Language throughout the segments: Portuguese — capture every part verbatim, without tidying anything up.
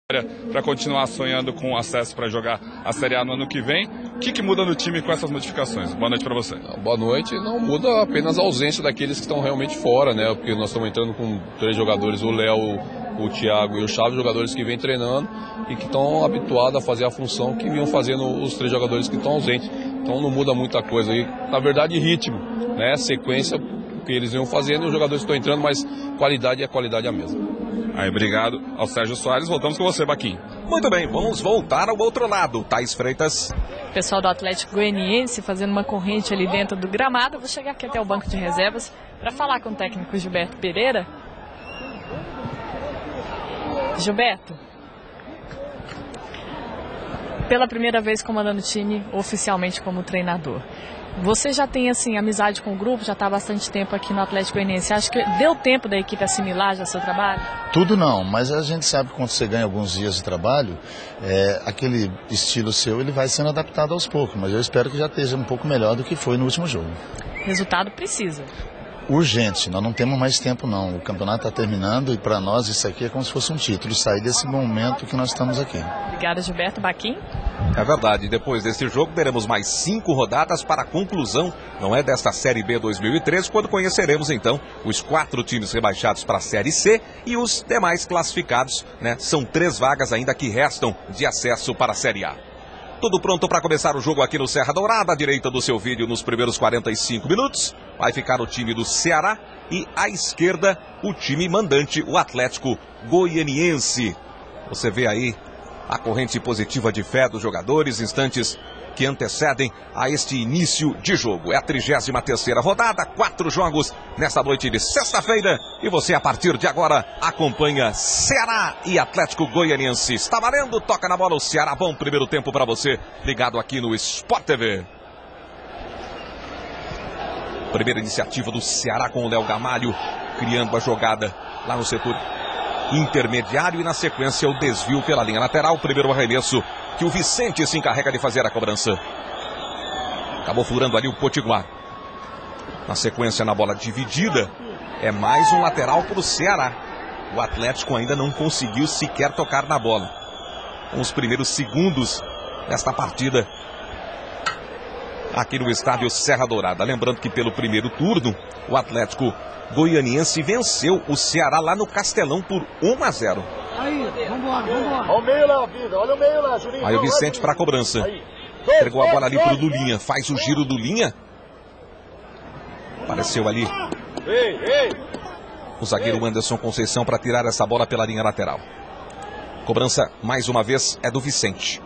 para continuar sonhando com acesso para jogar a Série A no ano que vem. O que, que muda no time com essas modificações? Boa noite para você. Boa noite. Não muda apenas a ausência daqueles que estão realmente fora, né? Porque nós estamos entrando com três jogadores, o Léo, o Thiago e o Chaves, jogadores que vêm treinando e que estão habituados a fazer a função que vinham fazendo os três jogadores que estão ausentes. Então não muda muita coisa. E, na verdade, ritmo, né? Sequência que eles vinham fazendo e os jogadores estão entrando, mas qualidade é qualidade a mesma. Aí, obrigado ao Sérgio Soares. Voltamos com você, Baquinho. Muito bem, vamos voltar ao outro lado. Thaís Freitas. Pessoal do Atlético Goianiense fazendo uma corrente ali dentro do gramado. Eu vou chegar aqui até o banco de reservas para falar com o técnico Gilberto Pereira. Gilberto, pela primeira vez comandando o time oficialmente como treinador. Você já tem, assim, amizade com o grupo, já está há bastante tempo aqui no Atlético Goianiense. Acha que deu tempo da equipe assimilar já seu trabalho? Tudo não, mas a gente sabe que quando você ganha alguns dias de trabalho, é, aquele estilo seu ele vai sendo adaptado aos poucos, mas eu espero que já esteja um pouco melhor do que foi no último jogo. Resultado precisa. Urgente, nós não temos mais tempo não, o campeonato está terminando e para nós isso aqui é como se fosse um título, sair desse momento que nós estamos aqui. Obrigada, Gilberto. Baquinho? É verdade, depois desse jogo teremos mais cinco rodadas para a conclusão, não é, desta Série B dois mil e treze, quando conheceremos então os quatro times rebaixados para a Série C e os demais classificados, né? São três vagas ainda que restam de acesso para a Série A. Tudo pronto para começar o jogo aqui no Serra Dourada. À direita do seu vídeo, nos primeiros quarenta e cinco minutos, vai ficar o time do Ceará e à esquerda o time mandante, o Atlético Goianiense. Você vê aí a corrente positiva de fé dos jogadores, instantes que antecedem a este início de jogo. É a trigésima terceira rodada, quatro jogos nesta noite de sexta-feira. E você, a partir de agora, acompanha Ceará e Atlético Goianiense. Está valendo, toca na bola o Ceará. Bom primeiro tempo para você, ligado aqui no Sport T V. Primeira iniciativa do Ceará com o Léo Gamalho, criando a jogada lá no setor intermediário e na sequência o desvio pela linha lateral. O primeiro arremesso que o Vicente se encarrega de fazer a cobrança. Acabou furando ali o Potiguar. Na sequência, na bola dividida, é mais um lateral para o Ceará. O Atlético ainda não conseguiu sequer tocar na bola. Com os primeiros segundos desta partida aqui no estádio Serra Dourada. Lembrando que pelo primeiro turno, o Atlético Goianiense venceu o Ceará lá no Castelão por um a zero. Aí, vambora, vambora. Olha o meio lá, vida. Olha o meio lá, Juninho. Aí o Vicente para a cobrança. Entregou a bola ali para o Lulinha. Faz o giro do Linha. Apareceu ali o zagueiro Anderson Conceição para tirar essa bola pela linha lateral. Cobrança, mais uma vez, é do Vicente.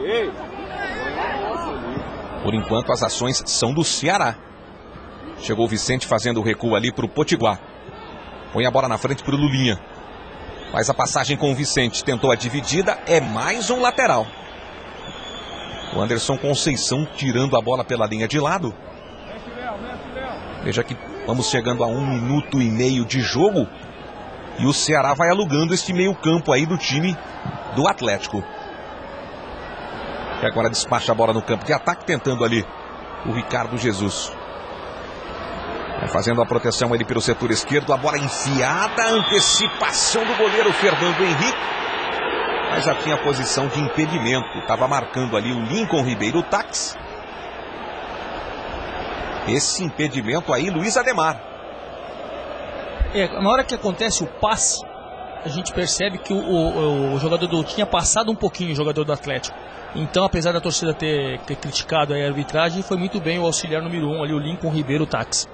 Por enquanto, as ações são do Ceará. Chegou o Vicente fazendo o recuo ali para o Potiguar. Põe a bola na frente para o Lulinha. Faz a passagem com o Vicente. Tentou a dividida. É mais um lateral. O Anderson Conceição tirando a bola pela linha de lado. Veja que vamos chegando a um minuto e meio de jogo. E o Ceará vai alugando este meio campo aí do time do Atlético. E agora despacha a bola no campo de ataque, tentando ali o Ricardo Jesus. Vai fazendo a proteção ali pelo setor esquerdo. A bola enfiada. Antecipação do goleiro Fernando Henrique. Mas já tinha posição de impedimento. Estava marcando ali o Lincoln Ribeiro Tax. Esse impedimento aí, Luiz Ademar. É, na hora que acontece o passe, a gente percebe que o, o, o jogador do tinha passado um pouquinho, o jogador do Atlético. Então, apesar da torcida ter, ter criticado a arbitragem, foi muito bem o auxiliar número um ali, o Lincoln Ribeiro Tax.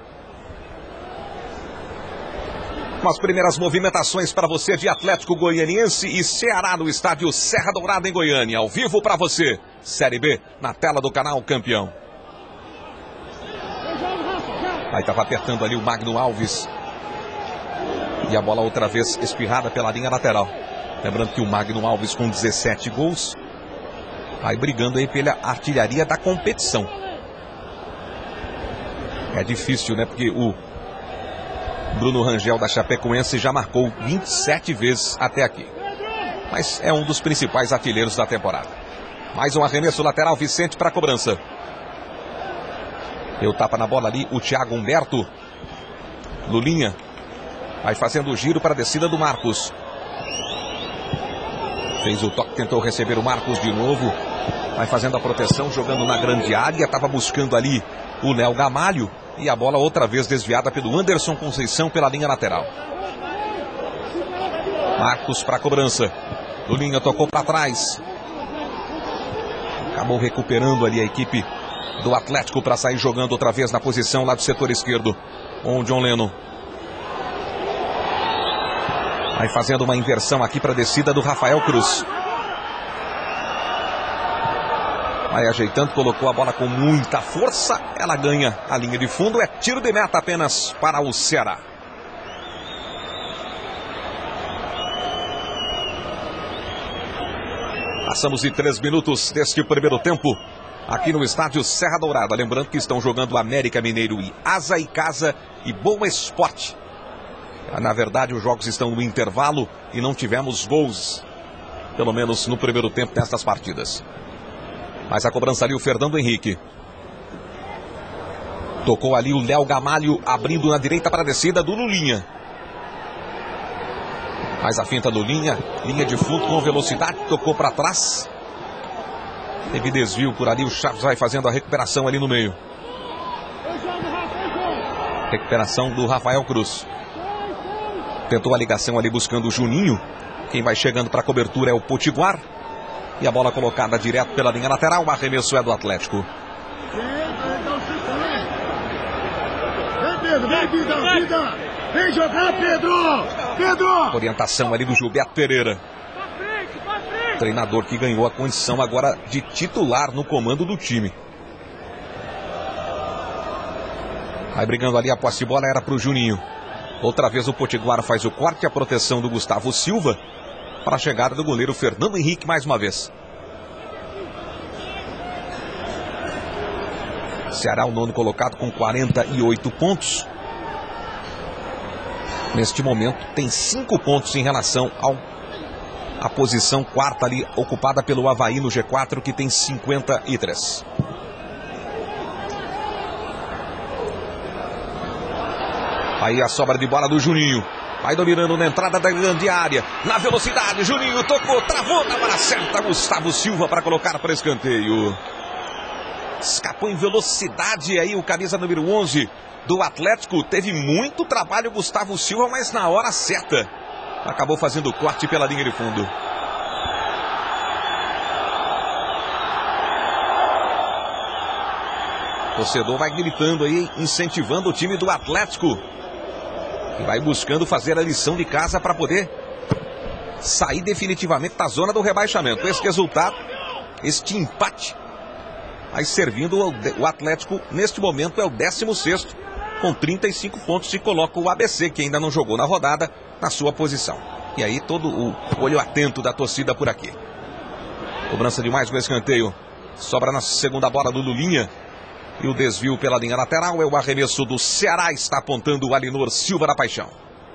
As primeiras movimentações para você de Atlético Goianiense e Ceará no estádio Serra Dourada em Goiânia. Ao vivo para você. Série B na tela do canal Campeão. Aí estava apertando ali o Magno Alves. E a bola outra vez espirrada pela linha lateral. Lembrando que o Magno Alves com dezessete gols. Vai brigando aí pela artilharia da competição. É difícil, né? Porque o Bruno Rangel da Chapecoense já marcou vinte e sete vezes até aqui. Mas é um dos principais artilheiros da temporada. Mais um arremesso lateral, Vicente para a cobrança. Deu tapa na bola ali o Thiago Humberto. Lulinha vai fazendo o giro para a descida do Marcos. Fez o toque, tentou receber o Marcos de novo. Vai fazendo a proteção, jogando na grande área. Estava buscando ali o Léo Gamalho. E a bola outra vez desviada pelo Anderson Conceição pela linha lateral. Marcos para a cobrança. Lulinha tocou para trás. Acabou recuperando ali a equipe do Atlético para sair jogando outra vez na posição lá do setor esquerdo. Com o John Lennon. Vai fazendo uma inversão aqui para a descida do Rafael Cruz. Vai ajeitando, colocou a bola com muita força. Ela ganha a linha de fundo. É tiro de meta apenas para o Ceará. Passamos de três minutos deste primeiro tempo. Aqui no estádio Serra Dourada. Lembrando que estão jogando América Mineiro e Asa e Casa e Boa Esporte. Na verdade, os jogos estão no intervalo e não tivemos gols. Pelo menos no primeiro tempo destas partidas. Mas a cobrança ali o Fernando Henrique. Tocou ali o Léo Gamalho abrindo na direita para a descida do Lulinha. Mais a finta do Lulinha. Linha de fundo com velocidade. Tocou para trás. Teve desvio por ali. O Chaves vai fazendo a recuperação ali no meio. Recuperação do Rafael Cruz. Tentou a ligação ali buscando o Juninho. Quem vai chegando para a cobertura é o Potiguar. E a bola colocada direto pela linha lateral. O arremesso é do Atlético. Vem, Pedro, vem, vida, vida. Vem jogar, Pedro. Pedro. Orientação ali do Gilberto Pereira. Treinador que ganhou a condição agora de titular no comando do time. Vai brigando ali, a posse de bola era para o Juninho. Outra vez o Potiguar faz o corte, a proteção do Gustavo Silva. Para a chegada do goleiro Fernando Henrique mais uma vez. Ceará o nono colocado com quarenta e oito pontos. Neste momento tem cinco pontos em relação ao a posição quarta ali ocupada pelo Avaí no G quatro, que tem cinquenta e três. Aí a sobra de bola do Juninho. Vai dominando na entrada da grande área. Na velocidade, Juninho tocou, travou na bola certa. Gustavo Silva para colocar para escanteio. Escapou em velocidade aí o camisa número onze do Atlético. Teve muito trabalho Gustavo Silva, mas na hora certa. Acabou fazendo o corte pela linha de fundo. O torcedor vai gritando aí, incentivando o time do Atlético. E vai buscando fazer a lição de casa para poder sair definitivamente da zona do rebaixamento. Esse resultado, este empate, vai servindo o Atlético, neste momento é o décimo sexto, com trinta e cinco pontos, e coloca o A B C, que ainda não jogou na rodada, na sua posição. E aí todo o olho atento da torcida por aqui. Cobrança de mais um escanteio. Sobra na segunda bola do Lulinha. E o desvio pela linha lateral é o arremesso do Ceará. Está apontando o Alinor Silva da Paixão.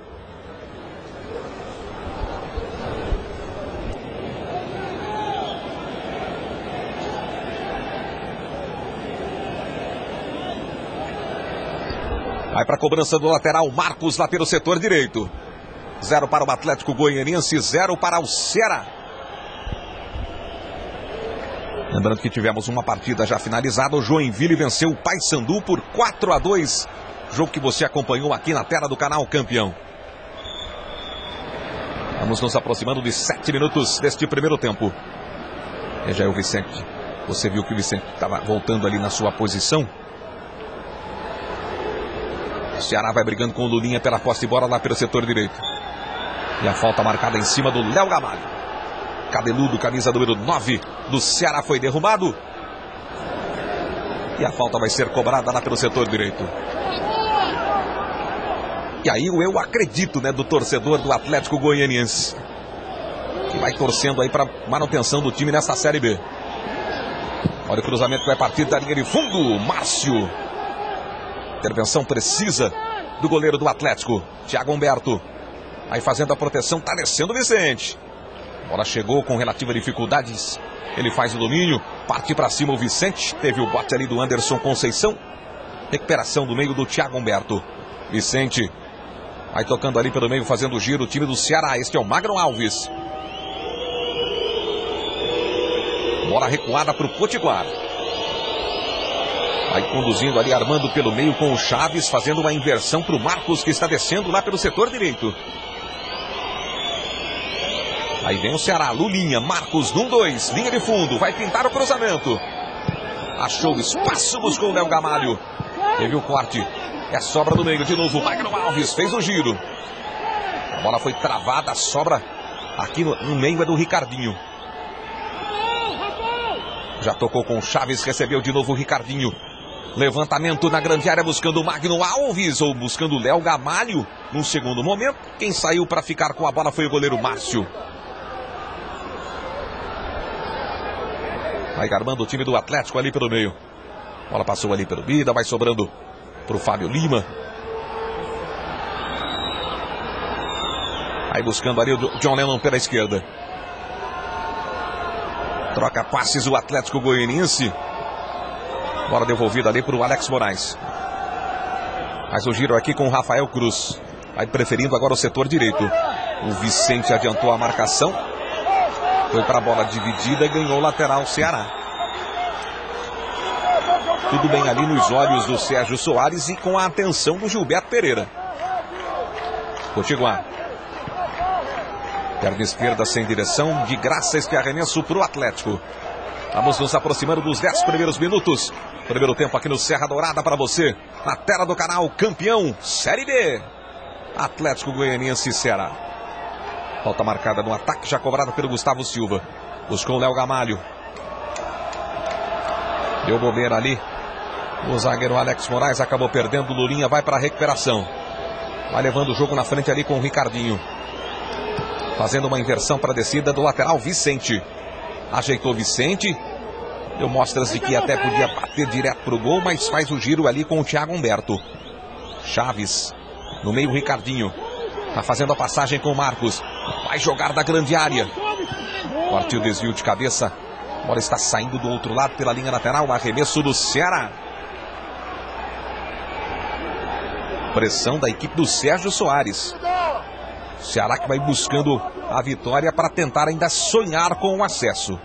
Vai para a cobrança do lateral Marcos, lá pelo setor direito. Zero para o Atlético Goianiense, zero para o Ceará. Lembrando que tivemos uma partida já finalizada. O Joinville venceu o Paysandu por quatro a dois. Jogo que você acompanhou aqui na tela do canal Campeão. Vamos nos aproximando de sete minutos deste primeiro tempo. E já é o Vicente. Você viu que o Vicente estava voltando ali na sua posição. O Ceará vai brigando com o Lulinha pela posse de bola lá pelo setor direito. E a falta marcada em cima do Léo Gamalho. Cabeludo, camisa número nove do Ceará, foi derrubado. E a falta vai ser cobrada lá pelo setor direito. E aí o eu acredito, né, do torcedor do Atlético Goianiense, que vai torcendo aí para manutenção do time nessa Série B. Olha o cruzamento que vai partir da linha de fundo. Márcio. Intervenção precisa do goleiro do Atlético, Thiago Humberto. Aí fazendo a proteção, tá descendo o Vicente. A bola chegou com relativa dificuldades. Ele faz o domínio, parte para cima o Vicente. Teve o bote ali do Anderson Conceição. Recuperação do meio do Thiago Humberto. Vicente vai tocando ali pelo meio, fazendo o giro. O time do Ceará, este é o Magno Alves. Bola recuada para o Potiguar. Vai conduzindo ali, armando pelo meio com o Chaves, fazendo uma inversão para o Marcos, que está descendo lá pelo setor direito. Aí vem o Ceará, Lulinha, Marcos, num dois, linha de fundo, vai pintar o cruzamento. Achou espaço, buscou o Léo Gamalho. Teve o corte, é sobra do meio de novo, Magno Alves fez o giro. A bola foi travada, a sobra aqui no, no meio é do Ricardinho. Já tocou com o Chaves, recebeu de novo o Ricardinho. Levantamento na grande área buscando o Magno Alves ou buscando o Léo Gamalho. Num segundo momento, quem saiu para ficar com a bola foi o goleiro Márcio. Vai armando o time do Atlético ali pelo meio. A bola passou ali pelo Bida, vai sobrando para o Fábio Lima. Aí buscando ali o John Lennon pela esquerda. Troca passes o Atlético Goianiense. Bola devolvida ali para o Alex Moraes. Faz o giro aqui com o Rafael Cruz. Vai preferindo agora o setor direito. O Vicente adiantou a marcação. Foi para a bola dividida e ganhou o lateral Ceará. Tudo bem ali nos olhos do Sérgio Soares e com a atenção do Gilberto Pereira. Potiguar. Perna esquerda sem direção. De graça este arremesso para o Atlético. Vamos nos aproximando dos dez primeiros minutos. Primeiro tempo aqui no Serra Dourada para você. Na tela do canal Campeão Série B. Atlético Goianiense e Ceará. Falta marcada no ataque, já cobrada pelo Gustavo Silva. Buscou o Léo Gamalho. Deu bobeira ali. O zagueiro Alex Moraes acabou perdendo. Lulinha vai para a recuperação. Vai levando o jogo na frente ali com o Ricardinho. Fazendo uma inversão para a descida do lateral Vicente. Ajeitou Vicente. Deu mostras de que até podia bater direto para o gol, mas faz o giro ali com o Thiago Humberto. Chaves. No meio o Ricardinho. Está fazendo a passagem com o Marcos. Vai jogar da grande área. Partiu o desvio de cabeça. A bola está saindo do outro lado pela linha lateral. Arremesso do Ceará. Pressão da equipe do Sérgio Soares. Ceará que vai buscando a vitória para tentar ainda sonhar com o acesso.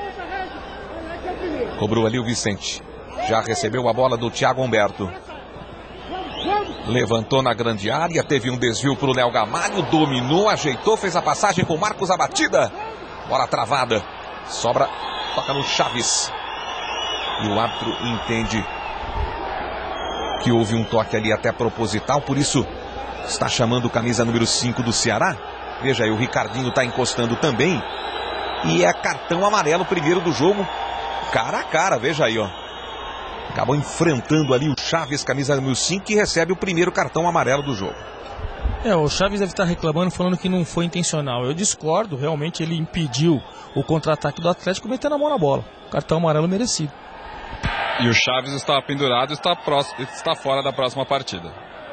Cobrou ali o Vicente. Já recebeu a bola do Thiago Humberto. Levantou na grande área. Teve um desvio para o Léo Gamalho. Dominou, ajeitou, fez a passagem com o Marcos. A batida. Bola travada. Sobra, toca no Chaves. E o árbitro entende que houve um toque ali até proposital. Por isso está chamando o camisa número cinco do Ceará. Veja aí, o Ricardinho está encostando também. E é cartão amarelo primeiro do jogo. Cara a cara, veja aí, ó. Acabou enfrentando ali o Chaves, camisa número cinco, que recebe o primeiro cartão amarelo do jogo. É, o Chaves deve estar reclamando, falando que não foi intencional. Eu discordo, realmente ele impediu o contra-ataque do Atlético metendo a mão na bola. Cartão amarelo merecido. E o Chaves está pendurado e está, próximo, está fora da próxima partida.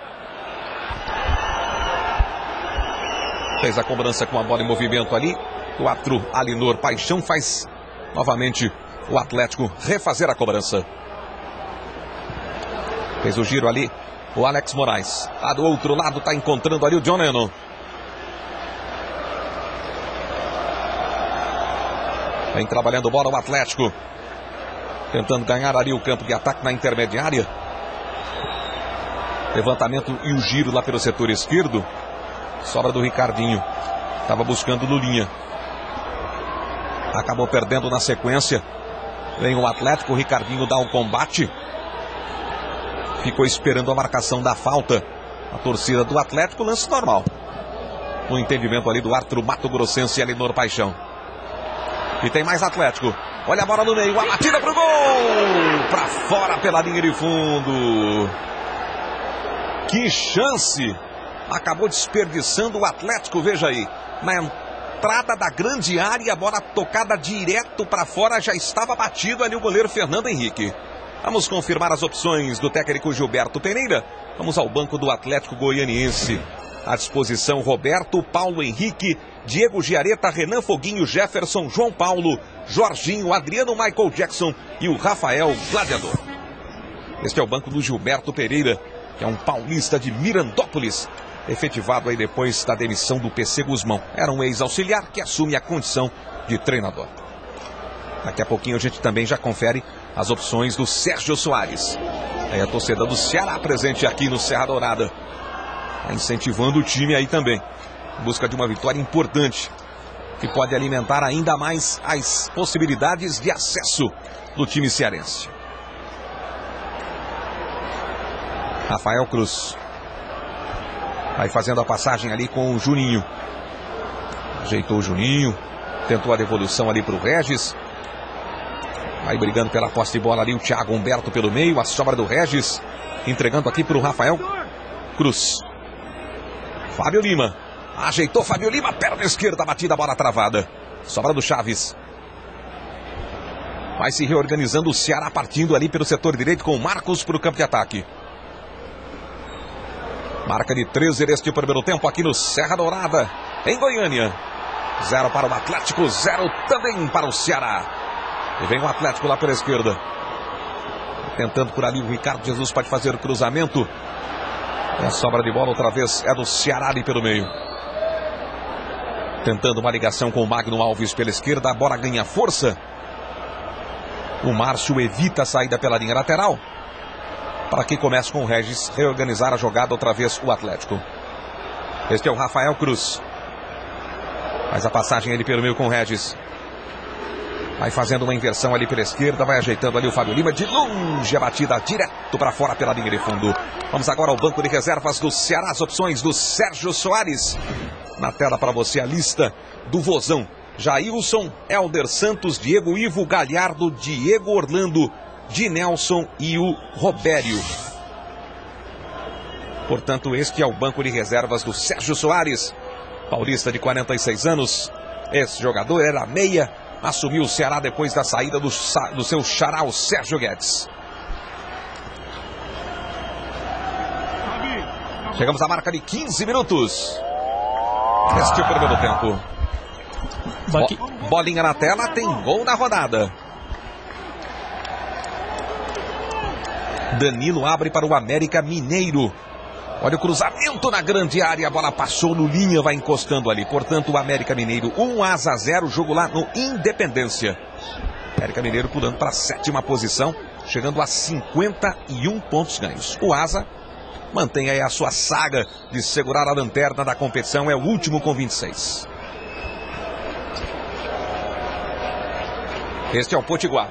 Fez a cobrança com a bola em movimento ali. O árbitro Alinor Paixão faz novamente o Atlético refazer a cobrança. Fez o giro ali o Alex Moraes. Lá do outro lado está encontrando ali o John Lennon. Vem trabalhando bola o Atlético. Tentando ganhar ali o campo de ataque na intermediária. Levantamento e o giro lá pelo setor esquerdo. Sobra do Ricardinho. Estava buscando Lulinha. Acabou perdendo na sequência. Vem o Atlético, o Ricardinho dá o combate. Ficou esperando a marcação da falta. A torcida do Atlético, lance normal. No entendimento ali do árbitro Mato Grossense e Alinor Paixão. E tem mais Atlético. Olha a bola no meio, a batida pro gol! Pra fora pela linha de fundo. Que chance! Acabou desperdiçando o Atlético, veja aí. Na entrada da grande área, a bola tocada direto para fora, já estava batido ali o goleiro Fernando Henrique. Vamos confirmar as opções do técnico Gilberto Pereira. Vamos ao banco do Atlético Goianiense. À disposição Roberto, Paulo Henrique, Diego Giareta, Renan Foguinho, Jefferson, João Paulo, Jorginho, Adriano Michael Jackson e o Rafael Gladiador. Este é o banco do Gilberto Pereira, que é um paulista de Mirandópolis, efetivado aí depois da demissão do P C Guzmão. Era um ex-auxiliar que assume a condição de treinador. Daqui a pouquinho a gente também já confere as opções do Sérgio Soares. É a torcida do Ceará presente aqui no Serra Dourada. Tá incentivando o time aí também. Em busca de uma vitória importante, que pode alimentar ainda mais as possibilidades de acesso do time cearense. Rafael Cruz. Vai fazendo a passagem ali com o Juninho. Ajeitou o Juninho. Tentou a devolução ali para o Regis. Vai brigando pela posse de bola ali o Thiago Humberto pelo meio. A sobra do Regis. Entregando aqui para o Rafael Cruz. Fábio Lima. Ajeitou Fábio Lima. Perna esquerda, batida, bola travada. Sobra do Chaves. Vai se reorganizando o Ceará, partindo ali pelo setor direito com o Marcos para o campo de ataque. Marca de treze neste primeiro tempo aqui no Serra Dourada, em Goiânia. Zero para o Atlético, zero também para o Ceará. E vem o Atlético lá pela esquerda. Tentando por ali o Ricardo Jesus, pode fazer o cruzamento. E a sobra de bola outra vez é do Ceará ali pelo meio. Tentando uma ligação com o Magno Alves pela esquerda. A bola ganha força. O Márcio evita a saída pela linha lateral. Para que comece com o Regis reorganizar a jogada outra vez o Atlético. Este é o Rafael Cruz. Faz a passagem ali pelo meio com o Regis. Vai fazendo uma inversão ali pela esquerda. Vai ajeitando ali o Fábio Lima. De longe a batida direto para fora pela linha de fundo. Vamos agora ao banco de reservas do Ceará. As opções do Sérgio Soares. Na tela para você a lista do Vozão. Jailson, Helder Santos, Diego Ivo, Galhardo, Diego Orlando, de Nelson e o Robério. Portanto, este é o banco de reservas do Sérgio Soares, paulista de quarenta e seis anos. Esse jogador era meia, assumiu o Ceará depois da saída do, do seu xará, o Sérgio Guedes. Chegamos à marca de quinze minutos. Este é o primeiro tempo. Bo bolinha na tela, tem gol na rodada. Danilo abre para o América Mineiro. Olha o cruzamento na grande área. A bola passou no linha, vai encostando ali. Portanto, o América Mineiro um a zero. Jogo lá no Independência. América Mineiro pulando para a sétima posição. Chegando a cinquenta e um pontos ganhos. O Asa mantém aí a sua saga de segurar a lanterna da competição. É o último com vinte e seis. Este é o Potiguar.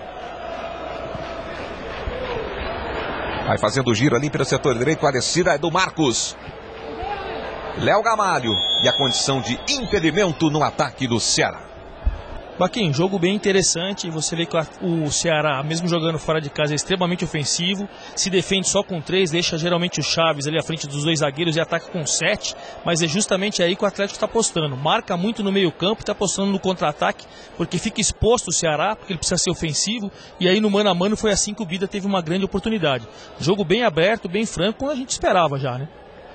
Vai fazendo o giro ali pelo setor direito. A descida é do Marcos. Léo Gamalho. E a condição de impedimento no ataque do Ceará. Baquinho, jogo bem interessante. Você vê que o Ceará, mesmo jogando fora de casa, é extremamente ofensivo. Se defende só com três, deixa geralmente o Chaves ali à frente dos dois zagueiros e ataca com sete. Mas é justamente aí que o Atlético está apostando. Marca muito no meio campo, está apostando no contra-ataque, porque fica exposto o Ceará, porque ele precisa ser ofensivo. E aí no mano a mano foi assim que o Bida teve uma grande oportunidade. Jogo bem aberto, bem franco, como a gente esperava já, né?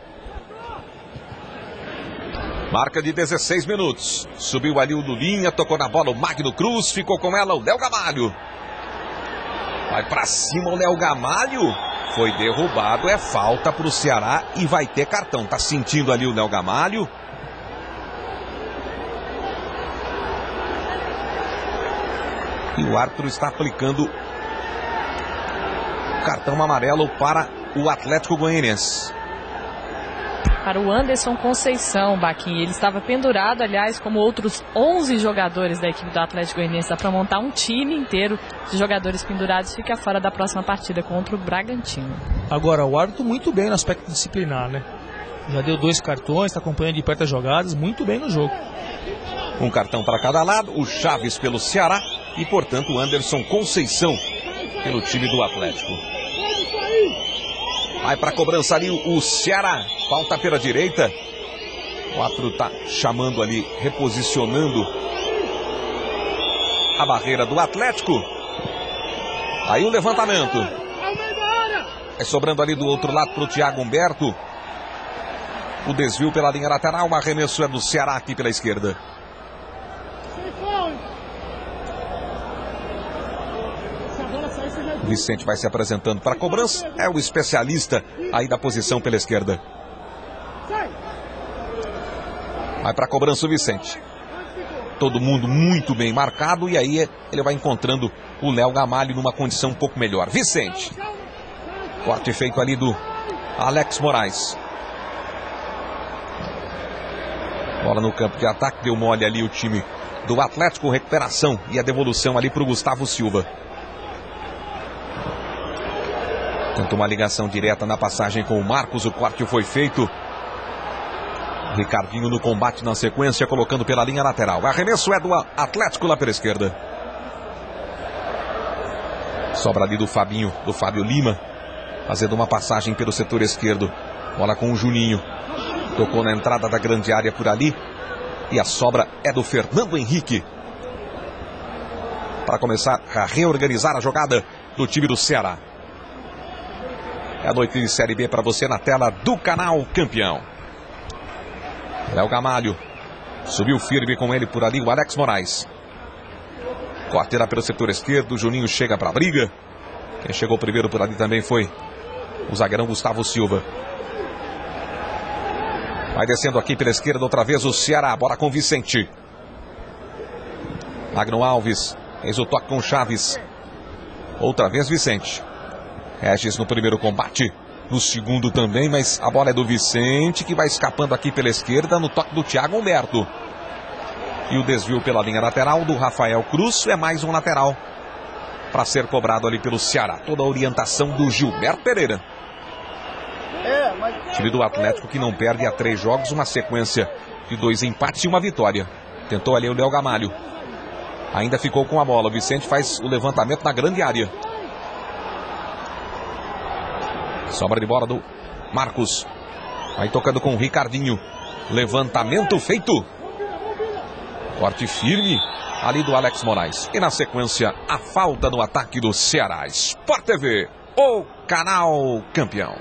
Marca de dezesseis minutos. Subiu ali o Lulinha, tocou na bola o Magno Cruz, ficou com ela o Léo Gamalho. Vai pra cima o Léo Gamalho. Foi derrubado, é falta pro Ceará e vai ter cartão. Tá sentindo ali o Léo Gamalho. E o árbitro está aplicando cartão amarelo para o Atlético Goianiense. Para o Anderson Conceição, Baquinha. Ele estava pendurado, aliás, como outros onze jogadores da equipe do Atlético Goianiense. Dá para montar um time inteiro de jogadores pendurados. Fica fora da próxima partida contra o Bragantino. Agora, o árbitro muito bem no aspecto disciplinar, né? Já deu dois cartões, está acompanhando de perto as jogadas, muito bem no jogo. Um cartão para cada lado, o Chaves pelo Ceará e, portanto, o Anderson Conceição pelo time do Atlético. Vai para a cobrança ali o Ceará. Falta pela direita. O árbitro está chamando ali, reposicionando a barreira do Atlético. Aí o levantamento. É sobrando ali do outro lado para o Thiago Humberto. O desvio pela linha lateral. O arremesso é do Ceará aqui pela esquerda. O Vicente vai se apresentando para a cobrança. É o especialista aí da posição pela esquerda. Vai para a cobrança o Vicente. todo mundo muito bem marcado, e aí ele vai encontrando o Léo Gamalho numa condição um pouco melhor. Vicente. Corte feito ali do Alex Moraes. Bola no campo de ataque, deu mole ali o time do Atlético, recuperação e a devolução ali para o Gustavo Silva. Tentou uma ligação direta na passagem com o Marcos, o corte foi feito. Ricardinho no combate na sequência, colocando pela linha lateral. O arremesso é do Atlético lá pela esquerda. Sobra ali do Fabinho, do Fábio Lima, fazendo uma passagem pelo setor esquerdo. Bola com o Juninho. Tocou na entrada da grande área por ali. E a sobra é do Fernando Henrique. Para começar a reorganizar a jogada do time do Ceará. É a noite de Série B para você na tela do canal Campeão. Léo Gamalho. Subiu firme com ele por ali o Alex Moraes. Corte lá pelo setor esquerdo. O Juninho chega para a briga. Quem chegou primeiro por ali também foi o zagueirão Gustavo Silva. Vai descendo aqui pela esquerda outra vez o Ceará. Bola com Vicente. Magno Alves. Fez o toque com Chaves. Outra vez Vicente. Regis no primeiro combate. No segundo também, mas a bola é do Vicente, que vai escapando aqui pela esquerda no toque do Thiago Humberto. E o desvio pela linha lateral do Rafael Cruz. É mais um lateral para ser cobrado ali pelo Ceará. Toda a orientação do Gilberto Pereira. Time do Atlético que não perde há três jogos, uma sequência de dois empates e uma vitória. Tentou ali o Léo Gamalho. Ainda ficou com a bola. O Vicente faz o levantamento na grande área. Sobra de bola do Marcos. Vai tocando com o Ricardinho. Levantamento feito. Corte firme ali do Alex Moraes. E na sequência, a falta no ataque do Ceará. Sport T V, o canal Campeão.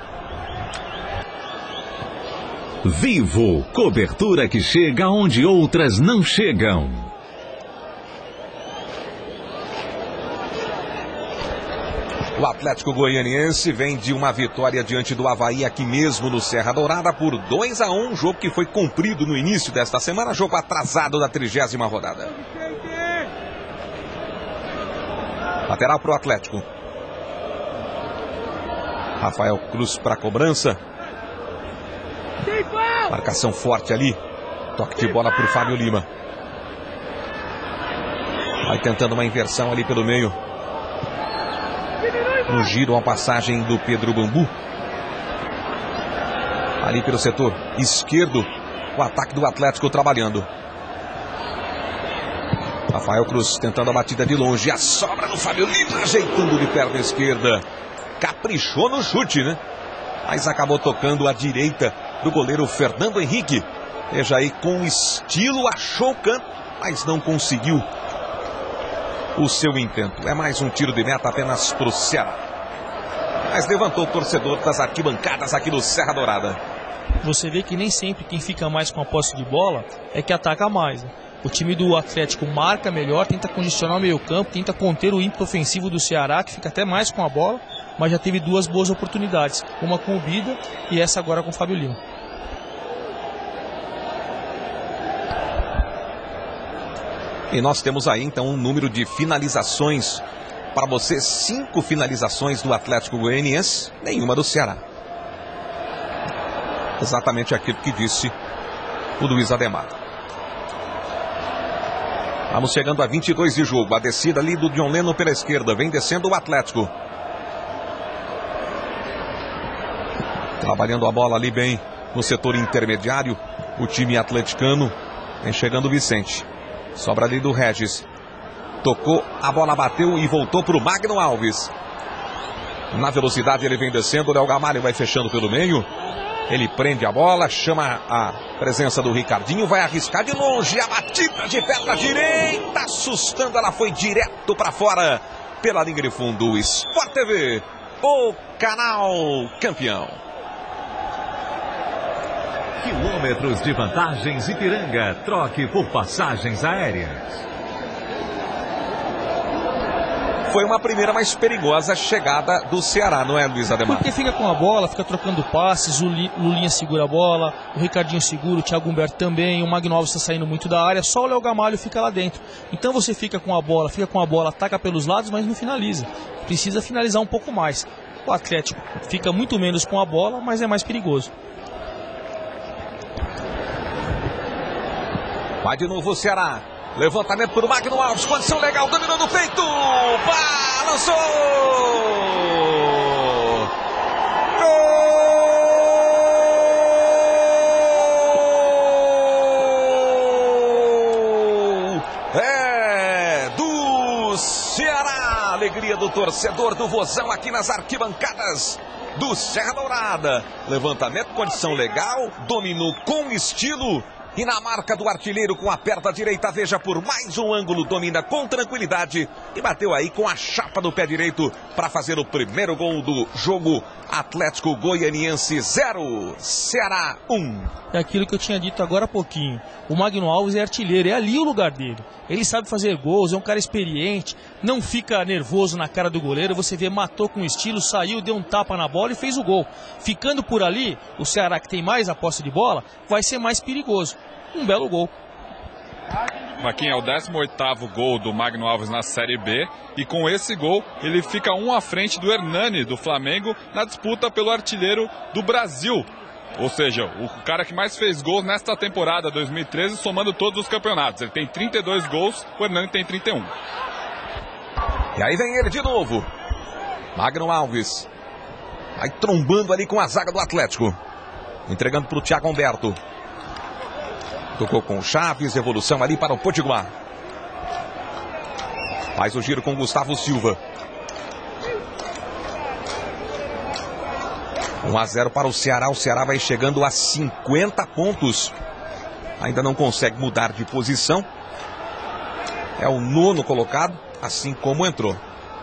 Vivo, cobertura que chega onde outras não chegam. O Atlético Goianiense vem de uma vitória diante do Avaí aqui mesmo no Serra Dourada por dois a um, jogo que foi cumprido no início desta semana, jogo atrasado da trigésima rodada. Lateral para o Atlético. Rafael Cruz para a cobrança. Marcação forte ali. Toque de bola para o Fábio Lima. Vai tentando uma inversão ali pelo meio. No giro, a passagem do Pedro Bambu. Ali pelo setor esquerdo, o ataque do Atlético trabalhando. Rafael Cruz tentando a batida de longe. A sobra do Fábio Lima, ajeitando de perna esquerda. Caprichou no chute, né? Mas acabou tocando à direita do goleiro Fernando Henrique. Veja aí, com estilo, achou o canto, mas não conseguiu o seu intento. É mais um tiro de meta apenas para o Ceará. Mas levantou o torcedor das arquibancadas aqui do Serra Dourada. Você vê que nem sempre quem fica mais com a posse de bola é que ataca mais, né? O time do Atlético marca melhor, tenta congestionar o meio campo, tenta conter o ímpeto ofensivo do Ceará, que fica até mais com a bola, mas já teve duas boas oportunidades. Uma com o Bida e essa agora com o Fábio Lima. E nós temos aí então um número de finalizações para você. Cinco finalizações do Atlético Goianiense, nenhuma do Ceará. Exatamente aquilo que disse o Luiz Ademar. Vamos chegando a vinte e dois de jogo. A descida ali do John Lennon pela esquerda. Vem descendo o Atlético. Trabalhando a bola ali bem no setor intermediário. O time atleticano. Vem chegando o Vicente. Sobra ali do Regis. Tocou, a bola bateu e voltou para o Magno Alves. Na velocidade ele vem descendo. O Léo Gamalho vai fechando pelo meio. Ele prende a bola, chama a presença do Ricardinho, vai arriscar de longe, a batida de perna direita, assustando, ela foi direto para fora, pela linha de fundo. Sport T V, o canal Campeão. Quilômetros de vantagens Ipiranga, troque por passagens aéreas. foi uma primeira mais perigosa chegada do Ceará, não é, Luiz Ademar? Porque fica com a bola, fica trocando passes, o Lulinha segura a bola, o Ricardinho segura, o Thiago Humberto também, o Magno Alves está saindo muito da área, só o Léo Gamalho fica lá dentro. Então você fica com a bola, fica com a bola, ataca pelos lados, mas não finaliza. Precisa finalizar um pouco mais. O Atlético fica muito menos com a bola, mas é mais perigoso. Vai de novo o Ceará. Levantamento por Magno Alves. Condição legal. Dominou no peito. Balançou. Gol! É do Ceará. Alegria do torcedor do Vozão aqui nas arquibancadas do Serra Dourada. Levantamento, condição legal. Dominou com estilo. E na marca do artilheiro com a perna direita, veja por mais um ângulo, domina com tranquilidade e bateu aí com a chapa do pé direito para fazer o primeiro gol do jogo. Atlético Goianiense zero, Ceará um. É aquilo que eu tinha dito agora há pouquinho. O Magno Alves é artilheiro, é ali o lugar dele. Ele sabe fazer gols, é um cara experiente, não fica nervoso na cara do goleiro. Você vê, matou com estilo, saiu, deu um tapa na bola e fez o gol. Ficando por ali, o Ceará, que tem mais a posse de bola, vai ser mais perigoso. Um belo gol. Marquinhos, é o décimo oitavo gol do Magno Alves na Série B e com esse gol ele fica um à frente do Hernani do Flamengo na disputa pelo artilheiro do Brasil. Ou seja, o cara que mais fez gols nesta temporada dois mil e treze, somando todos os campeonatos. Ele tem trinta e dois gols, o Hernani tem trinta e um. E aí vem ele de novo. Magno Alves. Vai trombando ali com a zaga do Atlético. Entregando para o Thiago Humberto. Tocou com o Chaves, evolução ali para o Potiguar. Faz o giro com Gustavo Silva. um a zero para o Ceará. O Ceará vai chegando a cinquenta pontos. Ainda não consegue mudar de posição. É o nono colocado, assim como entrou.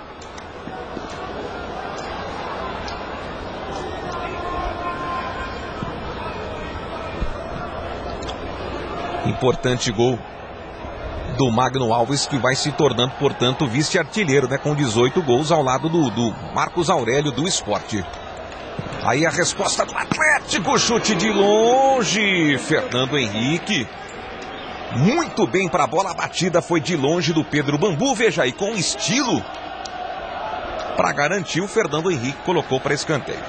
Importante gol do Magno Alves, que vai se tornando, portanto, vice-artilheiro, né, com dezoito gols ao lado do, do Marcos Aurélio do Sport. Aí a resposta do Atlético, chute de longe, Fernando Henrique. Muito bem para a bola, a batida foi de longe do Pedro Bambu, veja aí, com estilo. Para garantir, o Fernando Henrique colocou para escanteio.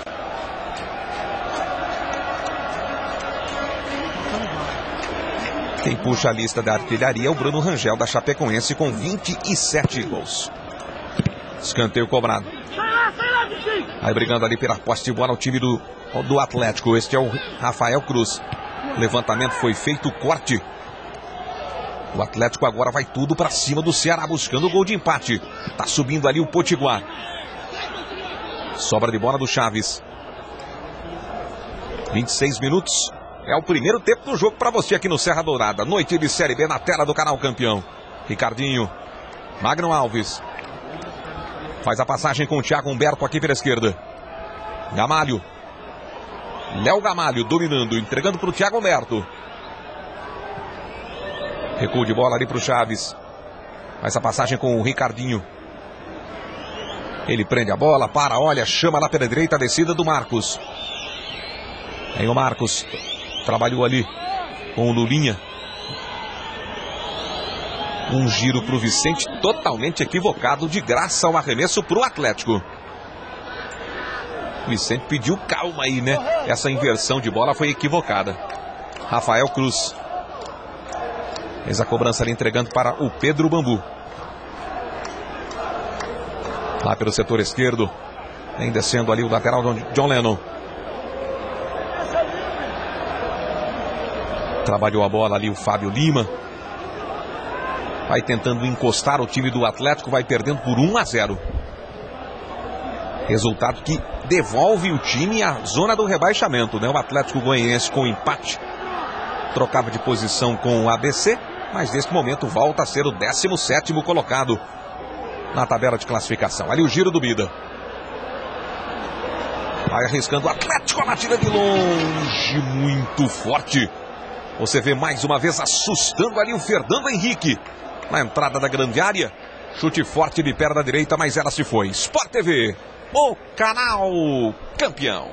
Quem puxa a lista da artilharia é o Bruno Rangel, da Chapecoense, com vinte e sete gols. Escanteio cobrado. Aí brigando ali pela posse de bola o time do, do Atlético. Este é o Rafael Cruz. Levantamento foi feito, corte. O Atlético agora vai tudo para cima do Ceará, buscando o gol de empate. Tá subindo ali o Potiguar. Sobra de bola do Chaves. vinte e seis minutos. É o primeiro tempo do jogo para você aqui no Serra Dourada. Noite de Série B na tela do canal Campeão. Ricardinho. Magno Alves. Faz a passagem com o Thiago Humberto aqui pela esquerda. Gamalho. Léo Gamalho dominando, entregando para o Thiago Humberto. Recuo de bola ali para o Chaves. Faz a passagem com o Ricardinho. Ele prende a bola, para, olha, chama lá pela direita a descida do Marcos. Aí o Marcos trabalhou ali com o Lulinha. Um giro para o Vicente totalmente equivocado, de graça ao arremesso para o Atlético. Vicente pediu calma aí, né? Essa inversão de bola foi equivocada. Rafael Cruz. Fez a cobrança ali, entregando para o Pedro Bambu. Lá pelo setor esquerdo. Vem descendo ali o lateral John Lennon. Trabalhou a bola ali o Fábio Lima. Vai tentando encostar o time do Atlético. Vai perdendo por um a zero. Resultado que devolve o time à zona do rebaixamento, né? O Atlético Goianiense com empate trocava de posição com o A B C, mas neste momento volta a ser o décimo sétimo colocado na tabela de classificação. Ali o giro do Bida. Vai arriscando o Atlético, a batida de longe, muito forte. Você vê mais uma vez assustando ali o Fernando Henrique na entrada da grande área. Chute forte de perna direita, mas ela se foi. Sport T V, o canal campeão.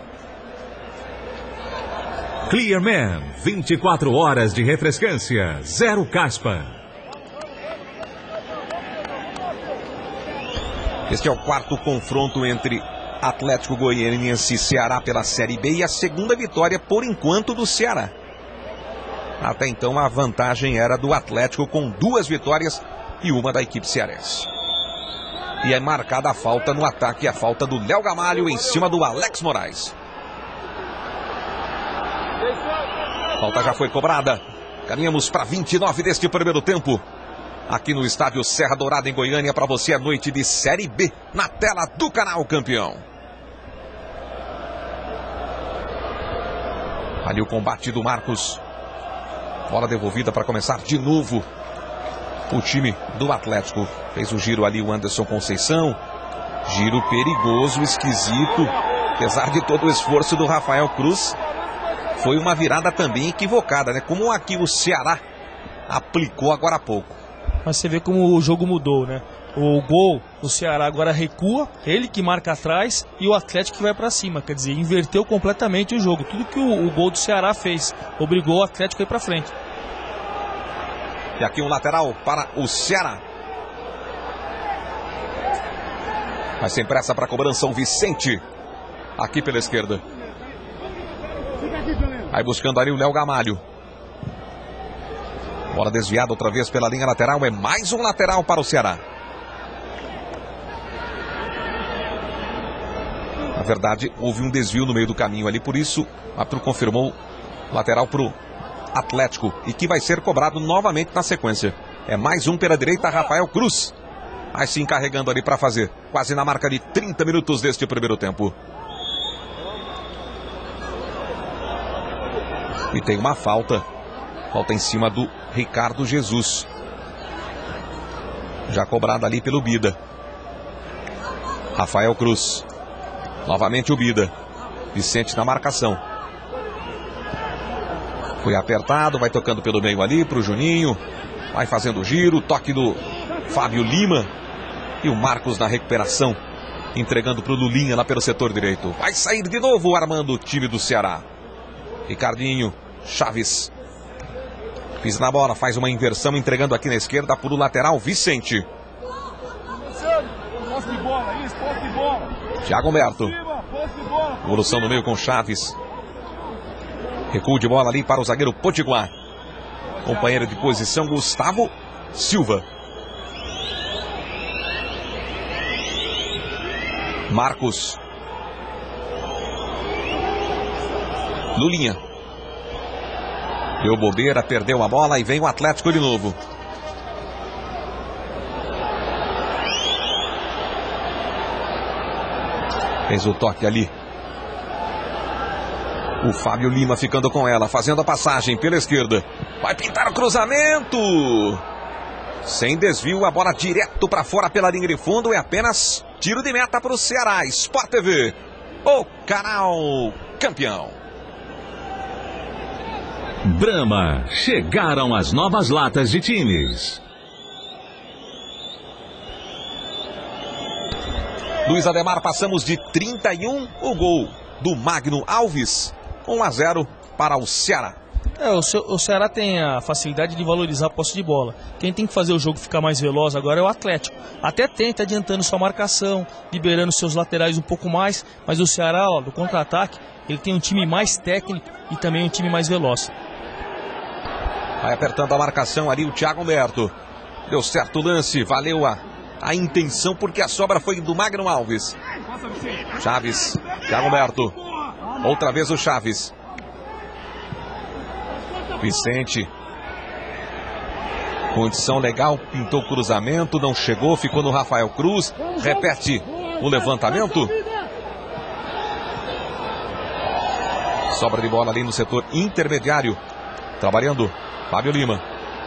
Clearman, vinte e quatro horas de refrescância, zero caspa. Este é o quarto confronto entre Atlético Goianiense e Ceará pela Série B e a segunda vitória por enquanto do Ceará. Até então a vantagem era do Atlético com duas vitórias e uma da equipe cearense. E é marcada a falta no ataque, a falta do Léo Gamalho em cima do Alex Moraes. Falta já foi cobrada. Caminhamos para vinte e nove deste primeiro tempo. Aqui no estádio Serra Dourada em Goiânia, para você a noite de Série B na tela do canal campeão. Ali o combate do Marcos. Bola devolvida para começar de novo. O time do Atlético fez o giro ali, o Anderson Conceição. Giro perigoso, esquisito. Apesar de todo o esforço do Rafael Cruz, foi uma virada também equivocada, né? Como aqui o Ceará aplicou agora há pouco. Mas você vê como o jogo mudou, né? O gol do Ceará agora recua, ele que marca atrás e o Atlético que vai para cima. Quer dizer, inverteu completamente o jogo. Tudo que o, o gol do Ceará fez obrigou o Atlético a ir para frente. E aqui um lateral para o Ceará. Mas sem pressa para a cobrança o Vicente. Aqui pela esquerda. Vai buscando ali o Léo Gamalho. Bola desviada outra vez pela linha lateral. É mais um lateral para o Ceará. Na verdade, houve um desvio no meio do caminho ali. Por isso, a Pro confirmou lateral para o Atlético. E que vai ser cobrado novamente na sequência. É mais um pela direita, Rafael Cruz. Vai se encarregando ali para fazer. Quase na marca de trinta minutos deste primeiro tempo. E tem uma falta. Falta em cima do Ricardo Jesus. Já cobrada ali pelo Bida. Rafael Cruz. Novamente o Bida. Vicente na marcação. Foi apertado, vai tocando pelo meio ali para o Juninho. Vai fazendo o giro, toque do Fábio Lima. E o Marcos na recuperação. Entregando para o Lulinha lá pelo setor direito. Vai sair de novo armando o time do Ceará. Ricardinho, Chaves. Pisa na bola, faz uma inversão, entregando aqui na esquerda para o lateral Vicente. Thiago Humberto. Evolução no meio com Chaves. Recuo de bola ali para o zagueiro Potiguar. Companheiro de posição Gustavo Silva. Marcos. Lulinha. Deu bobeira, perdeu a bola e vem o Atlético de novo. Fez o toque ali. O Fábio Lima ficando com ela, fazendo a passagem pela esquerda. Vai pintar o cruzamento. Sem desvio, a bola direto para fora pela linha de fundo. É apenas tiro de meta para o Ceará. Sport T V, o canal campeão. Brahma, chegaram as novas latas de times. Luiz Ademar, passamos de trinta e um, o gol do Magno Alves. um a zero para o Ceará. É, o, Ce o Ceará tem a facilidade de valorizar a posse de bola. Quem tem que fazer o jogo ficar mais veloz agora é o Atlético. Até tenta adiantando sua marcação, liberando seus laterais um pouco mais, mas o Ceará, ó, do contra-ataque, ele tem um time mais técnico e também um time mais veloz. Vai apertando a marcação ali o Thiago Humberto. Deu certo o lance, valeu a, a intenção porque a sobra foi do Magno Alves. Chaves, Thiago Humberto. Outra vez o Chaves. Vicente. Condição legal, pintou o cruzamento, não chegou, ficou no Rafael Cruz. Repete o levantamento. Sobra de bola ali no setor intermediário. Trabalhando Fábio Lima.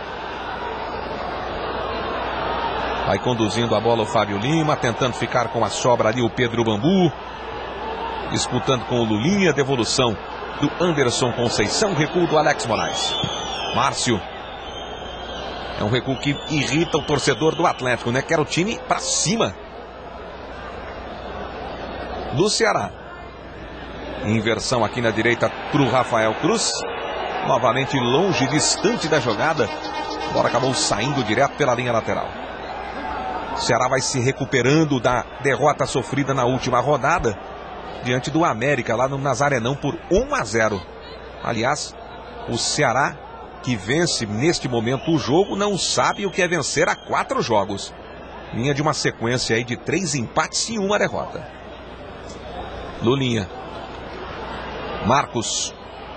Vai conduzindo a bola o Fábio Lima, tentando ficar com a sobra ali o Pedro Bambu. Disputando com o Lulinha, devolução do Anderson Conceição, recuo do Alex Moraes. Márcio. É um recuo que irrita o torcedor do Atlético, né? Quer o time pra cima do Ceará. Inversão aqui na direita pro Rafael Cruz. Novamente longe, distante da jogada. A bola acabou saindo direto pela linha lateral. O Ceará vai se recuperando da derrota sofrida na última rodada diante do América lá no Nazarenão por um a zero. Aliás, o Ceará, que vence neste momento o jogo, não sabe o que é vencer a quatro jogos. Vinha de uma sequência aí de três empates e uma derrota. Lulinha. Marcos.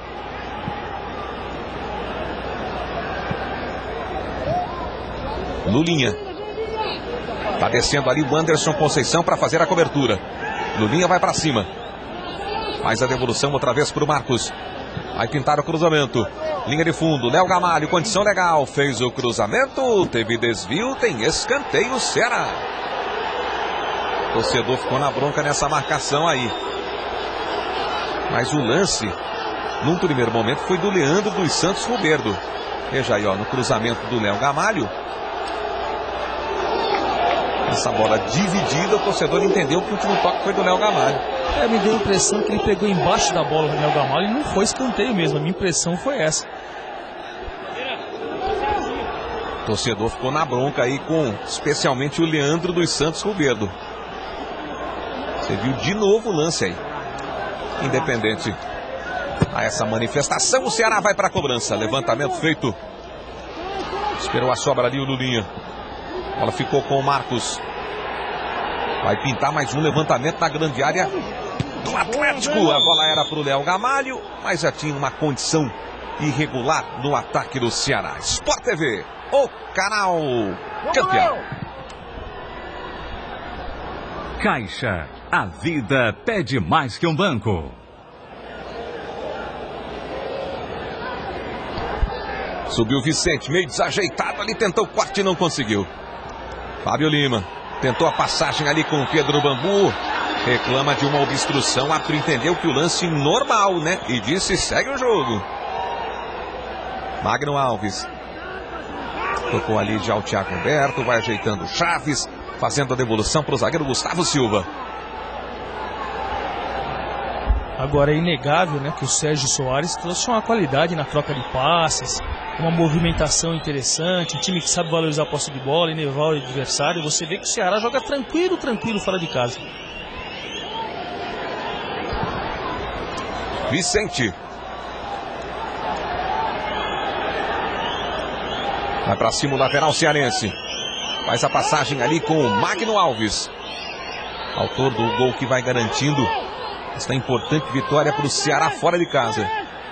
Lulinha. Tá descendo ali o Anderson Conceição para fazer a cobertura. Lulinha vai para cima. Faz a devolução outra vez para o Marcos. Vai pintar o cruzamento. Linha de fundo. Léo Gamalho, condição legal. Fez o cruzamento. Teve desvio. Tem escanteio. Ceará. O torcedor ficou na bronca nessa marcação aí. Mas o lance, num primeiro momento, foi do Leandro dos Santos Ruberdo. Veja aí, ó, no cruzamento do Léo Gamalho. Essa bola dividida, o torcedor entendeu que o último toque foi do Léo Gamalho. É, me deu a impressão que ele pegou embaixo da bola do Léo Gamalho e não foi escanteio mesmo. A minha impressão foi essa. O torcedor ficou na bronca aí com, especialmente, o Leandro dos Santos Ruberdo. Você viu de novo o lance aí. Independente a essa manifestação, o Ceará vai para a cobrança. Levantamento feito. Esperou a sobra ali o Lulinha. A bola ficou com o Marcos. Vai pintar mais um levantamento na grande área do Atlético. A bola era para o Léo Gamalho, mas já tinha uma condição irregular no ataque do Ceará. Sport T V, o canal campeão. Caixa, a vida pede mais que um banco. Subiu o Vicente, meio desajeitado ali, tentou o corte e não conseguiu. Fábio Lima tentou a passagem ali com o Pedro Bambu. Reclama de uma obstrução. A árbitro entendeu que o lance normal, né? E disse: segue o jogo. Magno Alves tocou ali já o Thiago Humberto. Vai ajeitando o Chaves, fazendo a devolução para o zagueiro Gustavo Silva. Agora é inegável, né, que o Sérgio Soares trouxe uma qualidade na troca de passes, uma movimentação interessante, um time que sabe valorizar a posse de bola, enervar o adversário. Você vê que o Ceará joga tranquilo, tranquilo fora de casa. Vicente. Vai para cima o lateral cearense. Faz a passagem ali com o Magno Alves, autor do gol que vai garantindo esta importante vitória para o Ceará fora de casa.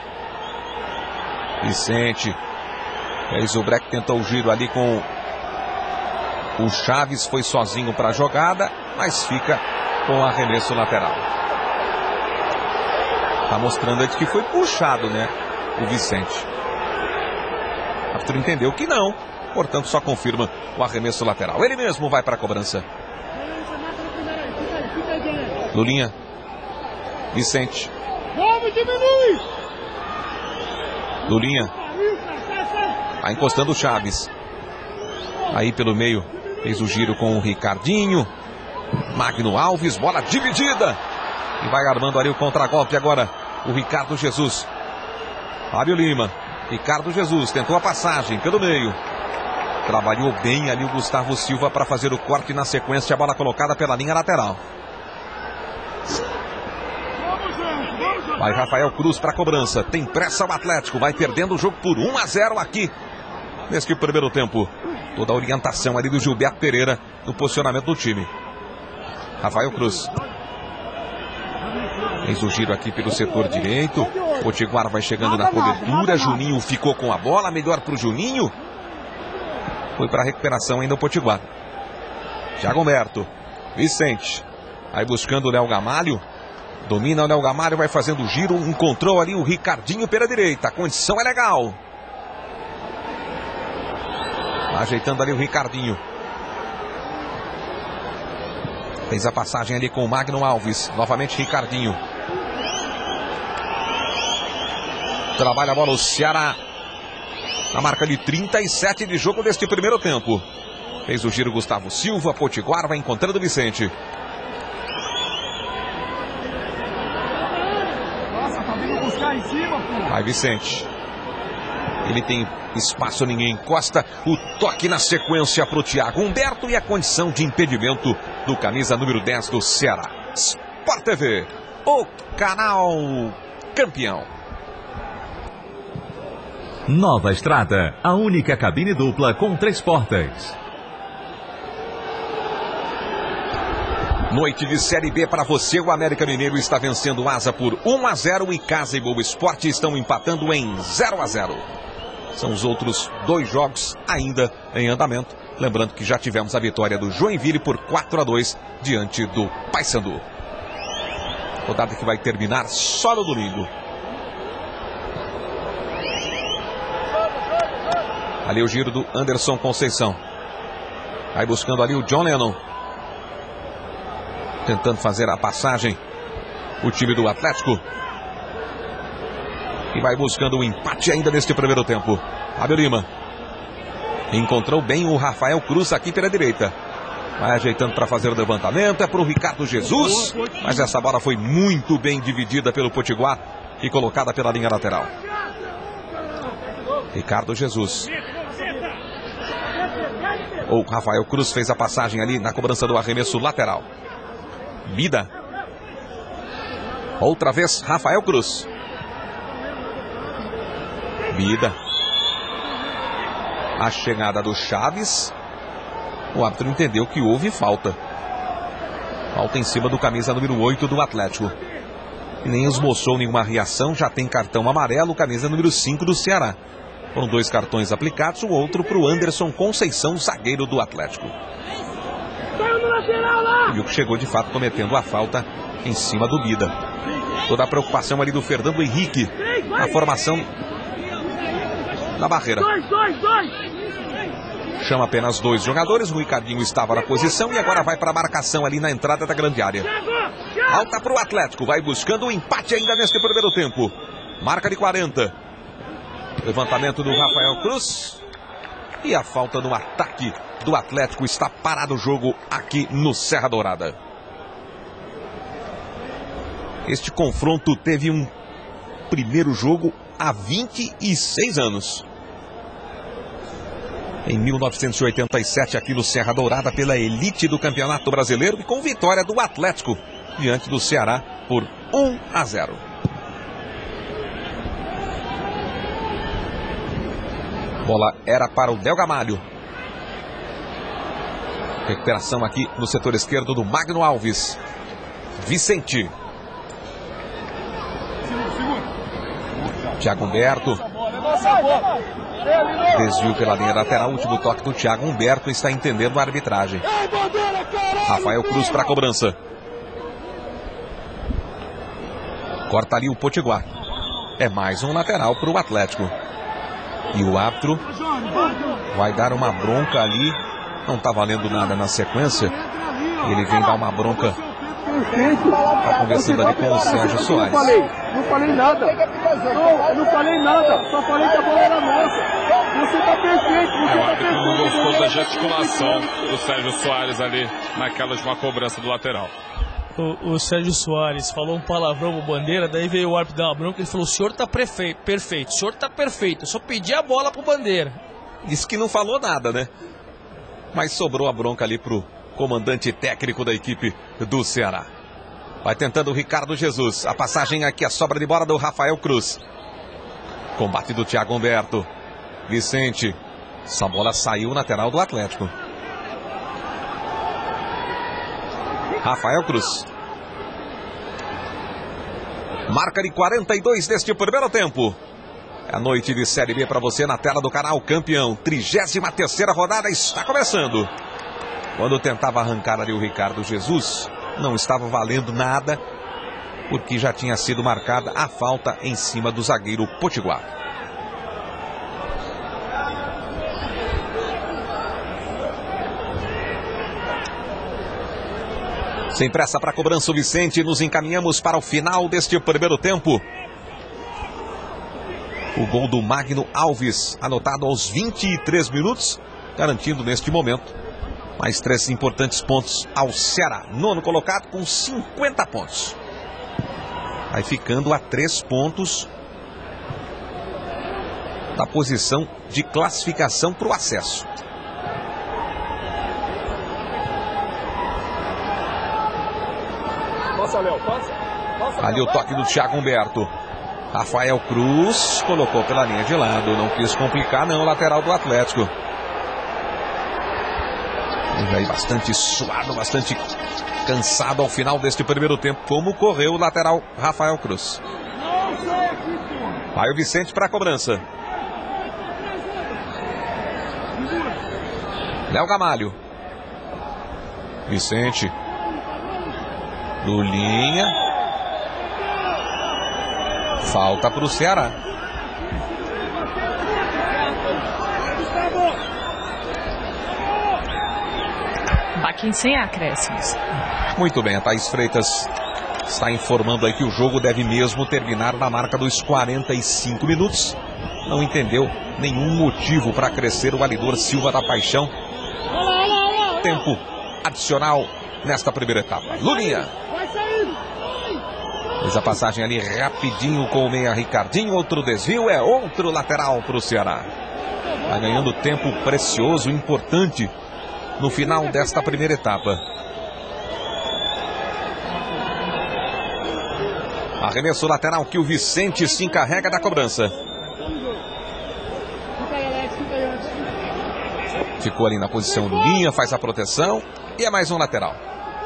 Vicente. Fez o break, tentou o giro ali com o Chaves. Foi sozinho para a jogada, mas fica com o arremesso lateral. Está mostrando que foi puxado, né, o Vicente. O árbitro entendeu que não, portanto só confirma o arremesso lateral. Ele mesmo vai para a cobrança. Lulinha. Vicente. Lulinha. Vai encostando o Chaves. Aí pelo meio fez o giro com o Ricardinho. Magno Alves, bola dividida. E vai armando ali o contragolpe agora o Ricardo Jesus. Fábio Lima. Ricardo Jesus tentou a passagem pelo meio. Trabalhou bem ali o Gustavo Silva para fazer o corte. Na sequência a bola colocada pela linha lateral. Vai Rafael Cruz para a cobrança. Tem pressa o Atlético. Vai perdendo o jogo por um a zero aqui neste primeiro tempo. Toda a orientação ali do Gilberto Pereira no posicionamento do time. Rafael Cruz. Fez o giro aqui pelo setor direito. Potiguar vai chegando na cobertura. Juninho ficou com a bola. Melhor para o Juninho. Foi para a recuperação ainda o Potiguar. Thiago Humberto. Vicente. Aí buscando o Léo Gamalho. Domina o Léo Gamalho, vai fazendo o giro. Encontrou ali o Ricardinho pela direita. A condição é legal. Ajeitando ali o Ricardinho. Fez a passagem ali com o Magno Alves. Novamente Ricardinho. Trabalha a bola o Ceará. Na marca de trinta e sete de jogo deste primeiro tempo. Fez o giro Gustavo Silva, Potiguar vai encontrando Vicente. Vai Vicente. Ele tem espaço, ninguém encosta. O toque na sequência para o Thiago Humberto e a condição de impedimento do camisa número dez do Ceará. Sport T V, o canal campeão. Nova Estrada, a única cabine dupla com três portas. Noite de Série B para você. O América Mineiro está vencendo o Asa por um a zero e Casa e Boa Esporte estão empatando em zero a zero. São os outros dois jogos ainda em andamento. Lembrando que já tivemos a vitória do Joinville por quatro a dois diante do Paysandu. Rodada que vai terminar só no domingo. Ali o giro do Anderson Conceição. Vai buscando ali o John Lennon. Tentando fazer a passagem. O time do Atlético. E vai buscando o empate ainda neste primeiro tempo. Fábio Lima. Encontrou bem o Rafael Cruz aqui pela direita. Vai ajeitando para fazer o levantamento. É para o Ricardo Jesus. Mas essa bola foi muito bem dividida pelo Potiguar e colocada pela linha lateral. Ricardo Jesus. O Rafael Cruz fez a passagem ali na cobrança do arremesso lateral. Bida. Outra vez Rafael Cruz. Bida. A chegada do Chaves. O árbitro entendeu que houve falta. Falta em cima do camisa número oito do Atlético. E nem esboçou nenhuma reação. Já tem cartão amarelo. Camisa número cinco do Ceará. Foram dois cartões aplicados. O outro para o Anderson Conceição, zagueiro do Atlético. E o que chegou de fato cometendo a falta em cima do Bida. Toda a preocupação ali do Fernando Henrique. A formação da barreira. Chama apenas dois jogadores. O Ricardinho estava na posição e agora vai para a marcação ali na entrada da grande área. Alta para o Atlético. Vai buscando o empate ainda neste primeiro tempo. Marca de quarenta. Levantamento do Rafael Cruz. E a falta no ataque do Atlético. Está parado o jogo aqui no Serra Dourada. Este confronto teve um primeiro jogo há vinte e seis anos. Em mil novecentos e oitenta e sete, aqui no Serra Dourada, pela elite do Campeonato Brasileiro e com vitória do Atlético diante do Ceará por um a zero. Bola era para o Del Gamalho. Recuperação aqui no setor esquerdo do Magno Alves. Vicente. Thiago Humberto. Desvio pela linha lateral. Último toque do Thiago Humberto. Está entendendo a arbitragem. Rafael Cruz para a cobrança. Corta ali o Potiguar. É mais um lateral para o Atlético. E o árbitro vai dar uma bronca ali. Não está valendo nada na sequência. Ele vem dar uma bronca. Está conversando ali com o Sérgio Soares. Não falei, não falei nada. Não, eu não falei nada. Só falei que a bola era nossa. Você está perfeito. Você é, o tá árbitro não perfeito, gostou da gesticulação do Sérgio Soares ali naquela de uma cobrança do lateral. O, o Sérgio Soares falou um palavrão pro Bandeira, daí veio o árbitro dar uma bronca e ele falou: o senhor está perfeito, o senhor está perfeito, eu só pedi a bola pro Bandeira. Disse que não falou nada, né? Mas sobrou a bronca ali pro comandante técnico da equipe do Ceará. Vai tentando o Ricardo Jesus. A passagem aqui, a sobra de bola do Rafael Cruz. Combate do Thiago Humberto. Vicente. Essa bola saiu lateral do Atlético. Rafael Cruz. Marca de quarenta e dois deste primeiro tempo. É a noite de Série B para você na tela do canal Campeão. trigésima terceira rodada está começando. Quando tentava arrancar ali o Ricardo Jesus, não estava valendo nada, porque já tinha sido marcada a falta em cima do zagueiro Potiguar. Sem pressa para a cobrança o Vicente, nos encaminhamos para o final deste primeiro tempo. O gol do Magno Alves, anotado aos vinte e três minutos, garantindo neste momento mais três importantes pontos ao Ceará. Nono colocado com cinquenta pontos. Vai ficando a três pontos da posição de classificação para o acesso. Passa, Léo, passa. Passa, Ali o toque do Thiago Humberto. Rafael Cruz colocou pela linha de lado. Não quis complicar não o lateral do Atlético. Ele aí bastante suado, bastante cansado ao final deste primeiro tempo. Como correu o lateral Rafael Cruz. Vai o Vicente para a cobrança. Léo Gamalho. Vicente. Lulinha. Falta para o Ceará. Baquim sem acréscimos. Muito bem, a Thaís Freitas está informando aí que o jogo deve mesmo terminar na marca dos quarenta e cinco minutos. Não entendeu nenhum motivo para crescer o valedor Silva da Paixão. Tempo adicional nesta primeira etapa. Lulinha. Fez a passagem ali rapidinho com o meia Ricardinho. Outro desvio, é outro lateral para o Ceará. Vai ganhando tempo precioso, importante no final desta primeira etapa. Arremesso lateral que o Vicente se encarrega da cobrança. Ficou ali na posição Lulinha, faz a proteção e é mais um lateral.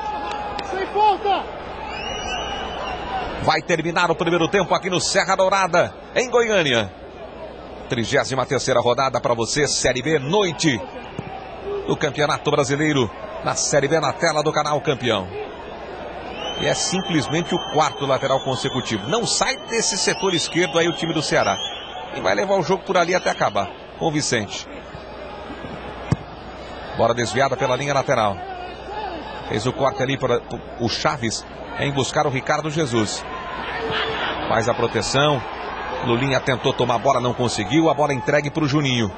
Vai terminar o primeiro tempo aqui no Serra Dourada, em Goiânia. trigésima terceira rodada para você, Série B, noite do Campeonato Brasileiro, na Série B, na tela do canal Campeão. E é simplesmente o quarto lateral consecutivo. Não sai desse setor esquerdo aí o time do Ceará. E vai levar o jogo por ali até acabar, com o Vicente. Bola desviada pela linha lateral. Fez o corte ali para o Chaves em buscar o Ricardo Jesus. Faz a proteção. Lulinha tentou tomar a bola, não conseguiu. A bola entregue para o Juninho.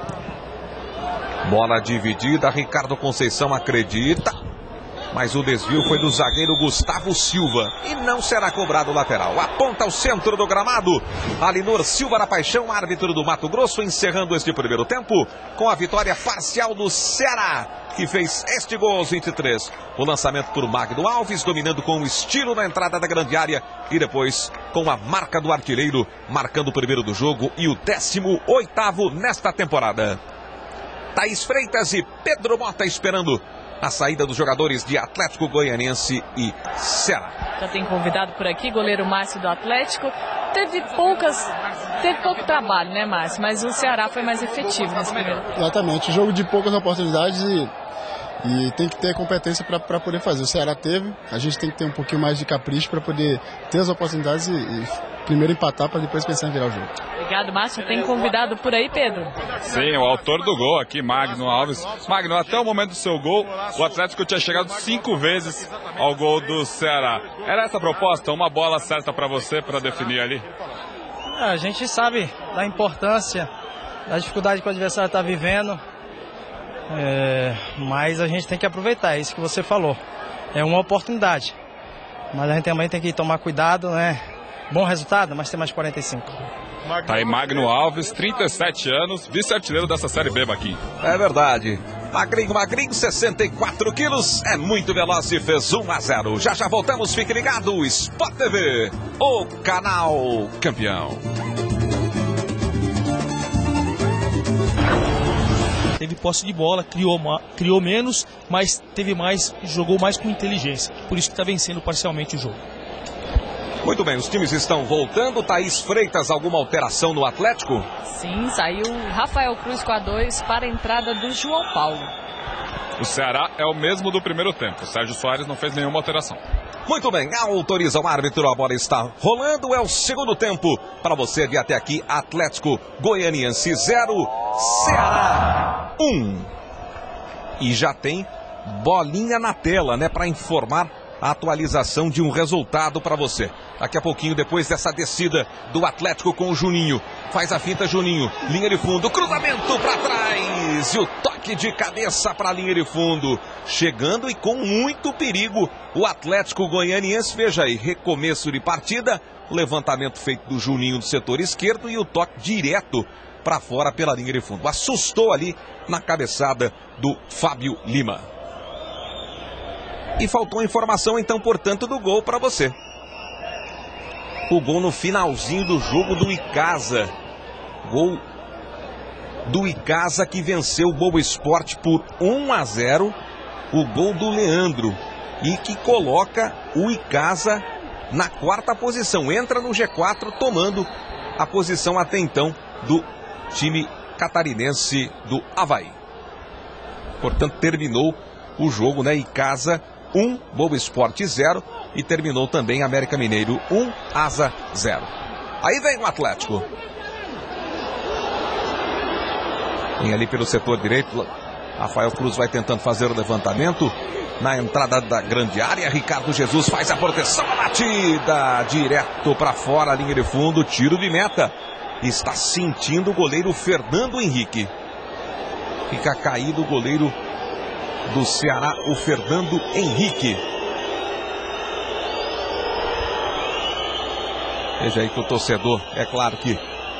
Bola dividida. Ricardo Conceição acredita. Mas o desvio foi do zagueiro Gustavo Silva. E não será cobrado o lateral. Aponta ao centro do gramado. Alinor Silva da Paixão, árbitro do Mato Grosso, encerrando este primeiro tempo com a vitória parcial do Ceará, que fez este gol aos vinte e três. O lançamento por Magno Alves, dominando com estilo na entrada da grande área. E depois com a marca do artilheiro, marcando o primeiro do jogo e o décimo oitavo nesta temporada. Thaís Freitas e Pedro Mota esperando a saída dos jogadores de Atlético Goianiense e Ceará. Já tem convidado por aqui, goleiro Márcio do Atlético. Teve poucas, teve pouco trabalho, né, Márcio? Mas o Ceará foi mais efetivo nesse primeiro. Exatamente, jogo de poucas oportunidades e, e tem que ter competência para poder fazer. O Ceará teve, a gente tem que ter um pouquinho mais de capricho para poder ter as oportunidades e, e primeiro empatar para depois pensar em virar o jogo. Obrigado, Márcio. Tem convidado por aí, Pedro? Sim, o autor do gol aqui, Magno Alves. Magno, até o momento do seu gol, o Atlético tinha chegado cinco vezes ao gol do Ceará. Era essa a proposta? Uma bola certa para você, para definir ali? É, a gente sabe da importância, da dificuldade que o adversário está vivendo, é, mas a gente tem que aproveitar, é isso que você falou. É uma oportunidade, mas a gente também tem que tomar cuidado, né? Bom resultado, mas tem mais quarenta e cinco. Tá aí Magno Alves, trinta e sete anos, vice-artilheiro dessa Série B, Baquinho. É verdade. Magrinho, magrinho, sessenta e quatro quilos, é muito veloz e fez um a zero. Já já voltamos, fique ligado, Sport T V, o canal Campeão. Teve posse de bola, criou, criou menos, mas teve mais, jogou mais com inteligência. Por isso que está vencendo parcialmente o jogo. Muito bem, os times estão voltando. Thaís Freitas, alguma alteração no Atlético? Sim, saiu Rafael Cruz com a dois para a entrada do João Paulo. O Ceará é o mesmo do primeiro tempo. O Sérgio Soares não fez nenhuma alteração. Muito bem, autoriza o árbitro, a bola está rolando. É o segundo tempo para você de até aqui. Atlético Goianiense zero, Ceará um. E já tem bolinha na tela, né, para informar a atualização de um resultado para você. Daqui a pouquinho, depois dessa descida do Atlético com o Juninho. Faz a finta Juninho, linha de fundo, cruzamento para trás. E o toque de cabeça para a linha de fundo. Chegando e com muito perigo o Atlético Goianiense. Veja aí, recomeço de partida. O levantamento feito do Juninho do setor esquerdo e o toque direto para fora pela linha de fundo. Assustou ali na cabeçada do Fábio Lima. E faltou informação então, portanto, do gol para você. O gol no finalzinho do jogo do Icasa. Gol do Icasa que venceu o Boa Esporte por um a zero. O gol do Leandro. E que coloca o Icasa na quarta posição. Entra no G quatro tomando a posição até então do time catarinense do Avaí. Portanto, terminou o jogo, né? Icasa um, Boa Esporte zero. E terminou também América Mineiro um, Asa zero. Aí vem o Atlético. Vem ali pelo setor direito. Rafael Cruz vai tentando fazer o levantamento. Na entrada da grande área, Ricardo Jesus faz a proteção, a batida direto para fora, a linha de fundo, tiro de meta. Está sentindo o goleiro Fernando Henrique. Fica caído o goleiro do Ceará, o Fernando Henrique. Veja aí que o torcedor, é claro que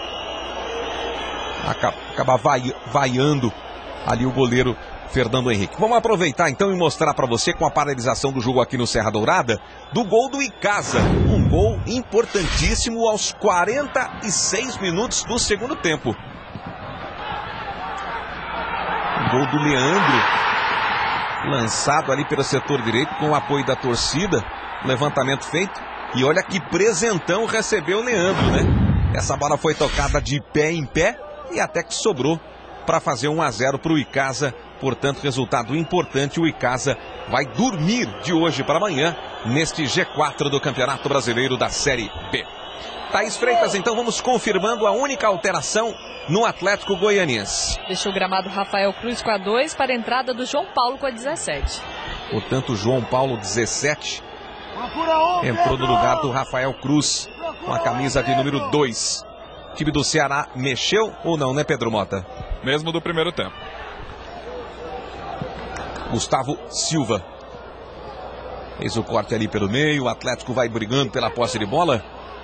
acaba, acaba vai, vaiando ali o goleiro Fernando Henrique. Vamos aproveitar então e mostrar para você, com a paralisação do jogo aqui no Serra Dourada, do gol do Icasa. Um gol importantíssimo aos quarenta e seis minutos do segundo tempo. Gol do Leandro, lançado ali pelo setor direito com o apoio da torcida. Levantamento feito. E olha que presentão recebeu o Leandro, né? Essa bola foi tocada de pé em pé e até que sobrou para fazer um a zero para o Icasa. Portanto, resultado importante. O Icasa vai dormir de hoje para amanhã neste G quatro do Campeonato Brasileiro da Série B. Thaís Freitas, então vamos confirmando a única alteração no Atlético Goianiense. Deixou o gramado Rafael Cruz com a dois para a entrada do João Paulo com a dezessete. Portanto, João Paulo dezessete entrou no lugar do Rafael Cruz com a camisa de número dois. O time do Ceará mexeu ou não, né, Pedro Mota? Mesmo do primeiro tempo. Gustavo Silva fez o corte ali pelo meio. O Atlético vai brigando pela posse de bola.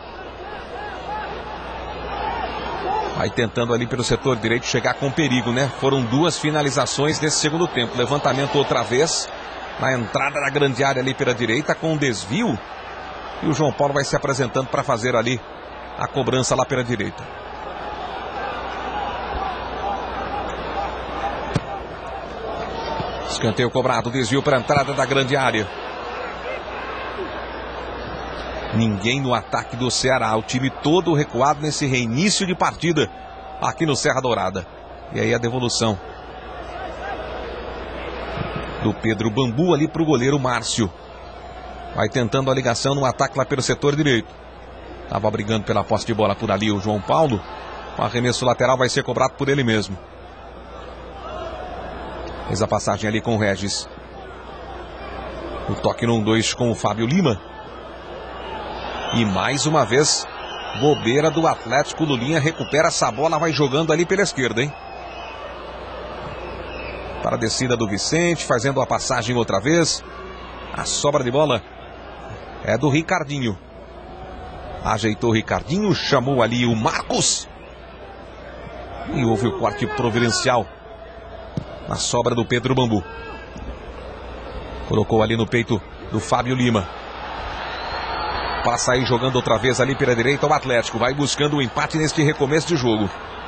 Vai tentando ali pelo setor direito chegar com perigo, né? Foram duas finalizações nesse segundo tempo. Levantamento outra vez na entrada da grande área ali pela direita com um desvio. E o João Paulo vai se apresentando para fazer ali a cobrança lá pela direita. Escanteio cobrado, desvio para a entrada da grande área. Ninguém no ataque do Ceará. O time todo recuado nesse reinício de partida aqui no Serra Dourada. E aí a devolução do Pedro Bambu ali para o goleiro Márcio. Vai tentando a ligação no ataque lá pelo setor direito. Estava brigando pela posse de bola por ali o João Paulo. O arremesso lateral vai ser cobrado por ele mesmo. Fez a passagem ali com o Regis. O toque no um dois com o Fábio Lima. E mais uma vez, bobeira do Atlético. Lulinha recupera essa bola, vai jogando ali pela esquerda, hein? Para a descida do Vicente, fazendo a passagem outra vez. A sobra de bola é do Ricardinho. Ajeitou o Ricardinho, chamou ali o Marcos. E houve o corte providencial na sobra do Pedro Bambu. Colocou ali no peito do Fábio Lima. Passa aí jogando outra vez ali pela direita o Atlético. Vai buscando o empate neste recomeço de jogo.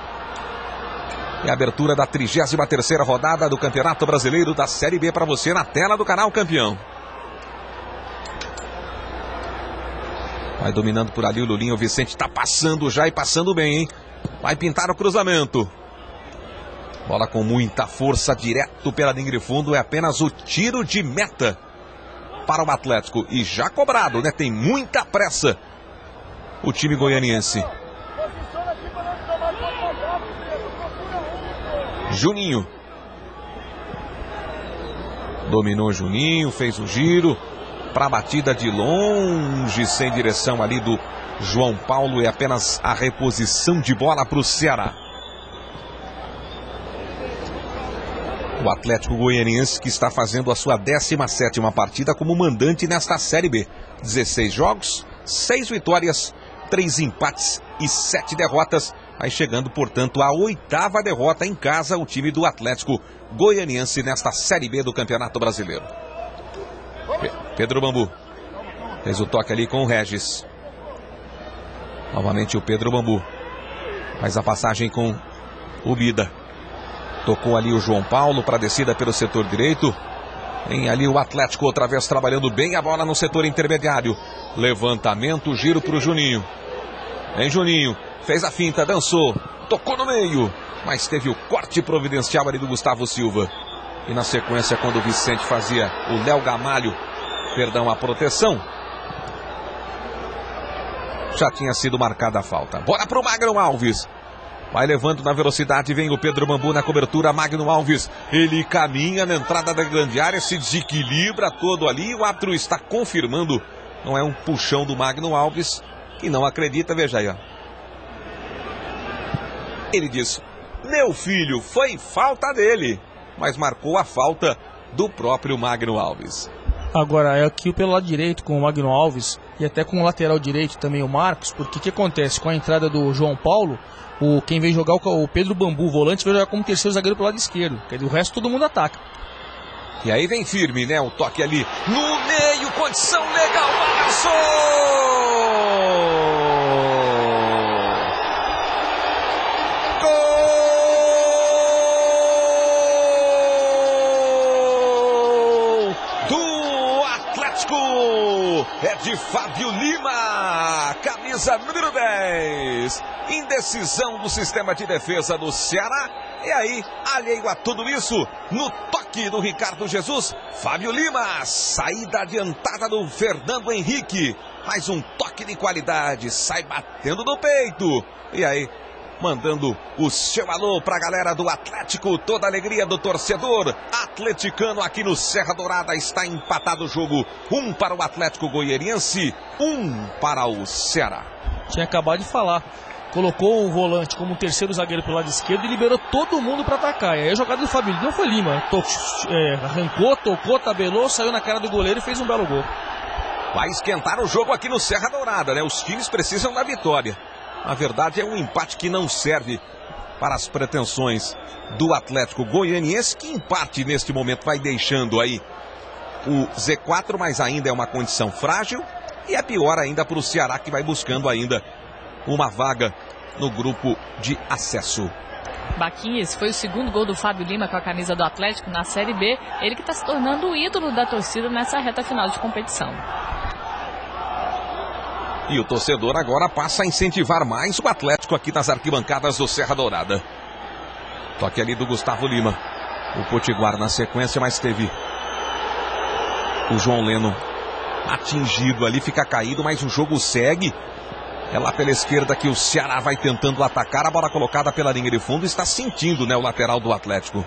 É a abertura da trigésima terceira rodada do Campeonato Brasileiro da Série B para você na tela do canal Campeão. Vai dominando por ali o Lulinha. O Vicente está passando já e passando bem, hein? Vai pintar o cruzamento. Bola com muita força direto pela linha de fundo. É apenas o tiro de meta para o Atlético. E já cobrado, né? Tem muita pressa o time goianiense. Juninho. Dominou Juninho, fez o giro. para a batida de longe, sem direção ali do João Paulo. É apenas a reposição de bola para o Ceará. O Atlético Goianiense, que está fazendo a sua décima sétima partida como mandante nesta Série B. dezesseis jogos, seis vitórias, três empates e sete derrotas. Aí chegando, portanto, a oitava derrota em casa, o time do Atlético Goianiense nesta Série B do Campeonato Brasileiro. Pe- Pedro Bambu fez o toque ali com o Regis. Novamente o Pedro Bambu. Faz a passagem com o Bida. Tocou ali o João Paulo para a descida pelo setor direito. Tem ali o Atlético outra vez trabalhando bem a bola no setor intermediário. Levantamento, giro para o Juninho. Vem Juninho, fez a finta, dançou, tocou no meio, mas teve o corte providencial ali do Gustavo Silva. E na sequência, quando o Vicente fazia o Léo Gamalho, perdão, a proteção, já tinha sido marcada a falta. Bora pro Magno Alves. Vai levando na velocidade, vem o Pedro Bambu na cobertura, Magno Alves. Ele caminha na entrada da grande área, se desequilibra todo ali. O árbitro está confirmando, não é um puxão do Magno Alves, que não acredita, veja aí, ó. Ele diz, meu filho, foi falta dele, mas marcou a falta do próprio Magno Alves. Agora, é aqui pelo lado direito com o Magno Alves e até com o lateral direito também o Marcos, porque o que acontece? Com a entrada do João Paulo, o, quem vem jogar o, o Pedro Bambu, o volante, vai jogar como terceiro zagueiro pelo lado esquerdo, quer dizer, o resto todo mundo ataca. E aí vem firme, né? O toque ali no meio, condição legal, Márcio! É de Fábio Lima, camisa número dez. Indecisão do sistema de defesa do Ceará. E aí, alheio a tudo isso, no toque do Ricardo Jesus, Fábio Lima, saída adiantada do Fernando Henrique. Mais um toque de qualidade, sai batendo no peito. E aí, mandando o seu alô pra galera do Atlético, toda a alegria do torcedor atleticano aqui no Serra Dourada. Está empatado o jogo, um para o Atlético Goianiense, um para o Ceará. Tinha acabado de falar, colocou o volante como terceiro zagueiro pelo lado esquerdo e liberou todo mundo para atacar. E aí a jogada do Fábio não foi Lima, to- é, arrancou, tocou, tabelou, saiu na cara do goleiro e fez um belo gol. Vai esquentar o jogo aqui no Serra Dourada, né? Os times precisam da vitória. Na verdade, é um empate que não serve para as pretensões do Atlético Goianiense, que em parte neste momento vai deixando aí o Z quatro, mas ainda é uma condição frágil. E é pior ainda para o Ceará, que vai buscando ainda uma vaga no grupo de acesso. Baquinha, esse foi o segundo gol do Fábio Lima com a camisa do Atlético na Série B. Ele que está se tornando o ídolo da torcida nessa reta final de competição. E o torcedor agora passa a incentivar mais o Atlético aqui nas arquibancadas do Serra Dourada. Toque ali do Gustavo Lima. O Potiguar na sequência, mas teve o João Leno atingido ali, fica caído, mas o jogo segue. É lá pela esquerda que o Ceará vai tentando atacar. A bola colocada pela linha de fundo, está sentindo, né, o lateral do Atlético.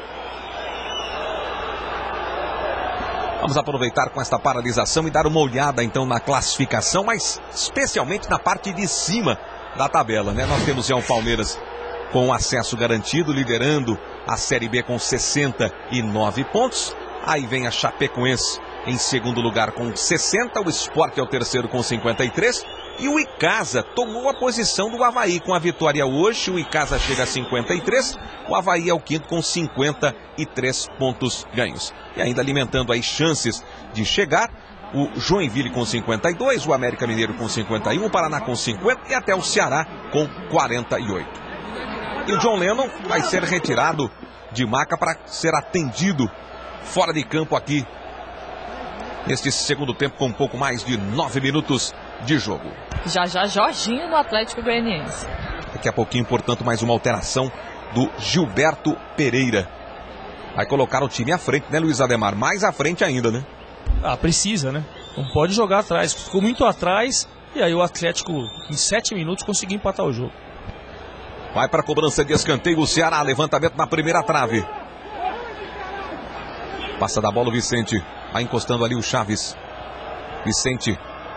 Vamos aproveitar com esta paralisação e dar uma olhada então na classificação, mas especialmente na parte de cima da tabela, né? Nós temos já o Palmeiras com acesso garantido, liderando a Série B com sessenta e nove pontos. Aí vem a Chapecoense em segundo lugar com sessenta, o Sport é o terceiro com cinquenta e três. E o Icasa tomou a posição do Avaí com a vitória hoje. O Icasa chega a cinquenta e três, o Avaí é o quinto com cinquenta e três pontos ganhos. E ainda alimentando aí chances de chegar, o Joinville com cinquenta e dois, o América Mineiro com cinquenta e um, o Paraná com cinquenta e até o Ceará com quarenta e oito. E o John Lennon vai ser retirado de maca para ser atendido fora de campo aqui neste segundo tempo com um pouco mais de nove minutos de jogo. Já já Jorginho no Atlético Goianiense. Daqui a pouquinho, portanto, mais uma alteração do Gilberto Pereira. Vai colocar o time à frente, né, Luiz Ademar? Mais à frente ainda, né? Ah, precisa, né? Não pode jogar atrás. Ficou muito atrás e aí o Atlético, em sete minutos, conseguiu empatar o jogo. Vai para a cobrança de escanteio o Ceará. Levantamento na primeira trave. Passa da bola o Vicente. Vai encostando ali o Chaves. Vicente.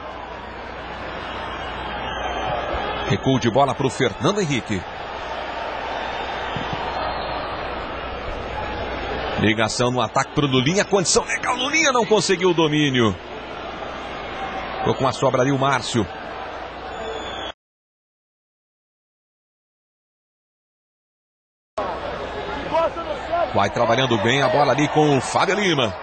Recuo de bola para o Fernando Henrique. Ligação no ataque para o Lulinha. Condição legal. Lulinha não conseguiu o domínio. Ficou com a sobra ali o Márcio. Vai trabalhando bem a bola ali com o Fábio Lima.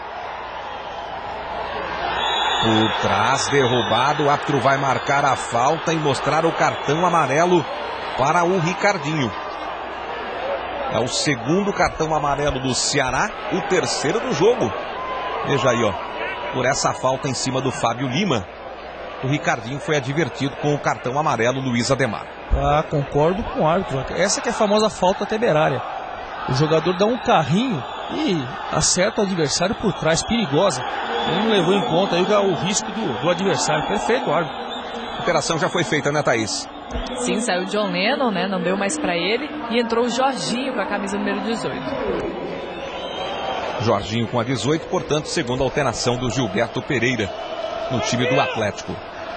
Por trás, derrubado. O árbitro vai marcar a falta e mostrar o cartão amarelo para o Ricardinho. É o segundo cartão amarelo do Ceará, o terceiro do jogo. Veja aí, ó. Por essa falta em cima do Fábio Lima, o Ricardinho foi advertido com o cartão amarelo Luiz Ademar. Ah, concordo com o árbitro. Essa que é a famosa falta temerária. O jogador dá um carrinho e acerta o adversário por trás, perigosa. Ele não levou em conta aí o risco do, do adversário. Perfeito, árbitro. A operação já foi feita, né, Thaís? Sim, saiu o John Lennon, né? Não deu mais pra ele. E entrou o Jorginho com a camisa número dezoito. Jorginho com a dezoito, portanto, segunda alteração do Gilberto Pereira no time do Atlético.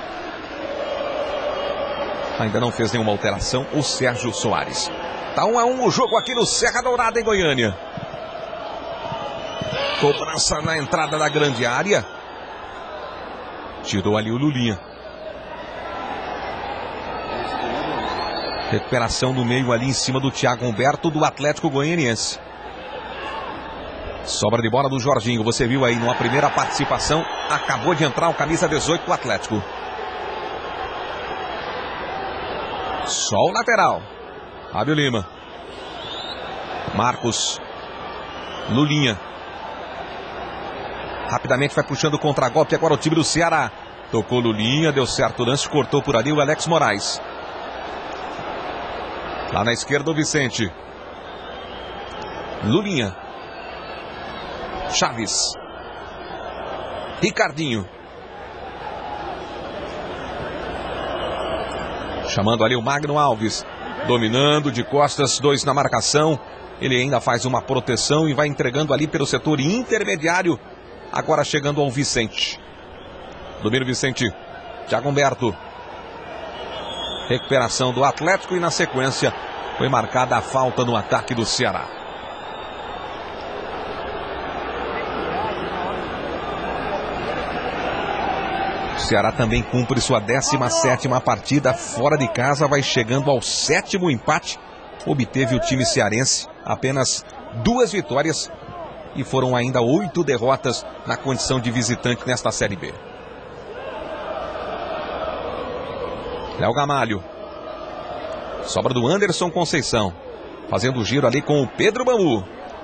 Ainda não fez nenhuma alteração o Sérgio Soares. Tá um a um o jogo aqui no Serra Dourada, em Goiânia. Cobrança na entrada da grande área. Tirou ali o Lulinha. Recuperação no meio ali em cima do Thiago Humberto do Atlético Goianiense. Sobra de bola do Jorginho. Você viu aí numa primeira participação. Acabou de entrar o camisa dezoito do Atlético. Só o lateral. Fábio Lima. Marcos. Lulinha. Rapidamente vai puxando o contragolpe. Agora o time do Ceará. Tocou Lulinha. Deu certo o lance. Cortou por ali o Alex Moraes. Lá na esquerda o Vicente. Lulinha. Chaves. Ricardinho. Chamando ali o Magno Alves. Dominando de costas, dois na marcação. Ele ainda faz uma proteção e vai entregando ali pelo setor intermediário. Agora chegando ao Vicente. Domínio Vicente. Thiago Humberto. Recuperação do Atlético e na sequência foi marcada a falta no ataque do Ceará. O Ceará também cumpre sua décima sétima partida fora de casa, vai chegando ao sétimo empate. Obteve o time cearense apenas duas vitórias e foram ainda oito derrotas na condição de visitante nesta Série B. Léo Gamalho. Sobra do Anderson Conceição. Fazendo o giro ali com o Pedro Bambu.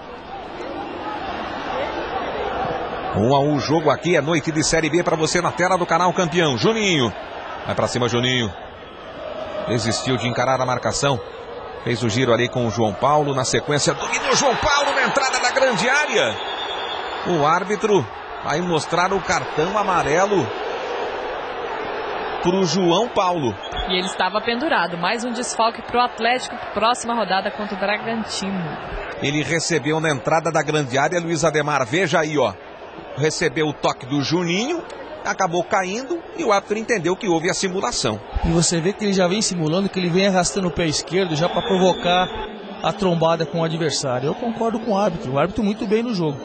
Um a um o jogo aqui, é noite de Série B para você na tela do canal Campeão. Juninho. Vai para cima Juninho. Desistiu de encarar a marcação. Fez o giro ali com o João Paulo. Na sequência, dominou o João Paulo na entrada da grande área. O árbitro vai mostrar o cartão amarelo para o João Paulo. E ele estava pendurado. Mais um desfalque para o Atlético. Próxima rodada contra o Bragantino. Ele recebeu na entrada da grande área, Luiz Ademar. Veja aí, ó. Recebeu o toque do Juninho. Acabou caindo e o árbitro entendeu que houve a simulação. E você vê que ele já vem simulando, que ele vem arrastando o pé esquerdo já para provocar a trombada com o adversário. Eu concordo com o árbitro. O árbitro muito bem no jogo.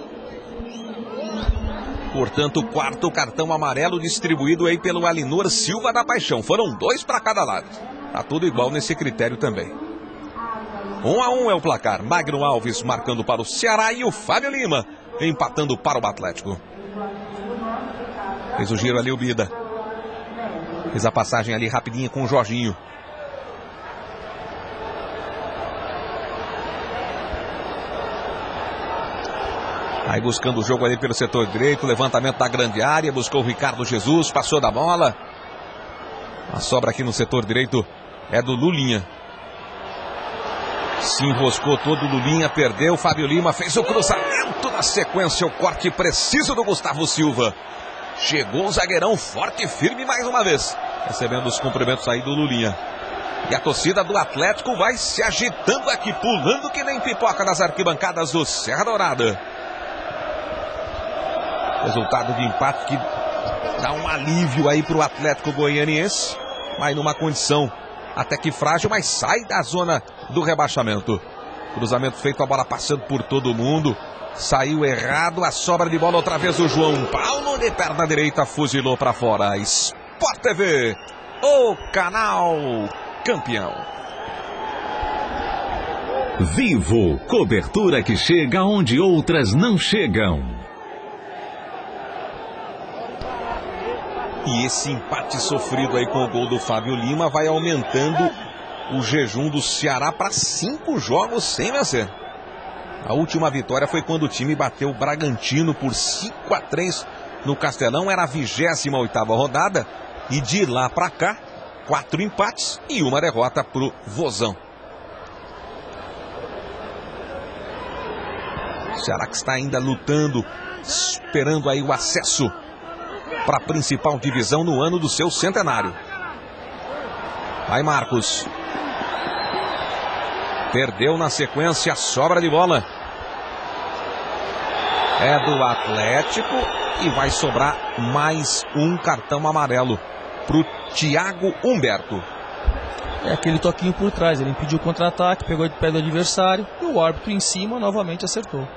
Portanto, o quarto cartão amarelo distribuído aí pelo Alinor Silva da Paixão. Foram dois para cada lado. Tá tudo igual nesse critério também. Um a um é o placar. Magno Alves marcando para o Ceará e o Fábio Lima empatando para o Atlético. Fez o giro ali o Bida. Fez a passagem ali rapidinha com o Jorginho. Aí buscando o jogo ali pelo setor direito. Levantamento da grande área. Buscou o Ricardo Jesus. Passou da bola. A sobra aqui no setor direito é do Lulinha. Se enroscou todo o Lulinha. Perdeu. Fábio Lima fez o cruzamento. Na sequência o corte preciso do Gustavo Silva. Chegou o zagueirão forte e firme mais uma vez. Recebendo os cumprimentos aí do Lulinha. E a torcida do Atlético vai se agitando aqui. Pulando que nem pipoca nas arquibancadas do Serra Dourada. Resultado de empate que Dá um alívio aí pro Atlético Goianiense, mas numa condição até que frágil, mas sai da zona do rebaixamento. Cruzamento feito, a bola passando por todo mundo. Saiu errado, a sobra de bola outra vez o João Paulo de perna direita, fuzilou para fora. Sport T V, o canal campeão. Vivo, cobertura que chega onde outras não chegam. E esse empate sofrido aí com o gol do Fábio Lima vai aumentando o jejum do Ceará para cinco jogos sem vencer. A última vitória foi quando o time bateu o Bragantino por cinco a três no Castelão. Era a vigésima oitava rodada. E de lá para cá, quatro empates e uma derrota pro Vozão. O Ceará que está ainda lutando, esperando aí o acesso para a principal divisão no ano do seu centenário. Vai Marcos. Perdeu na sequência a sobra de bola. É do Atlético e vai sobrar mais um cartão amarelo para o Thiago Humberto. É aquele toquinho por trás, ele impediu o contra-ataque, pegou de pé do adversário e o árbitro em cima novamente acertou.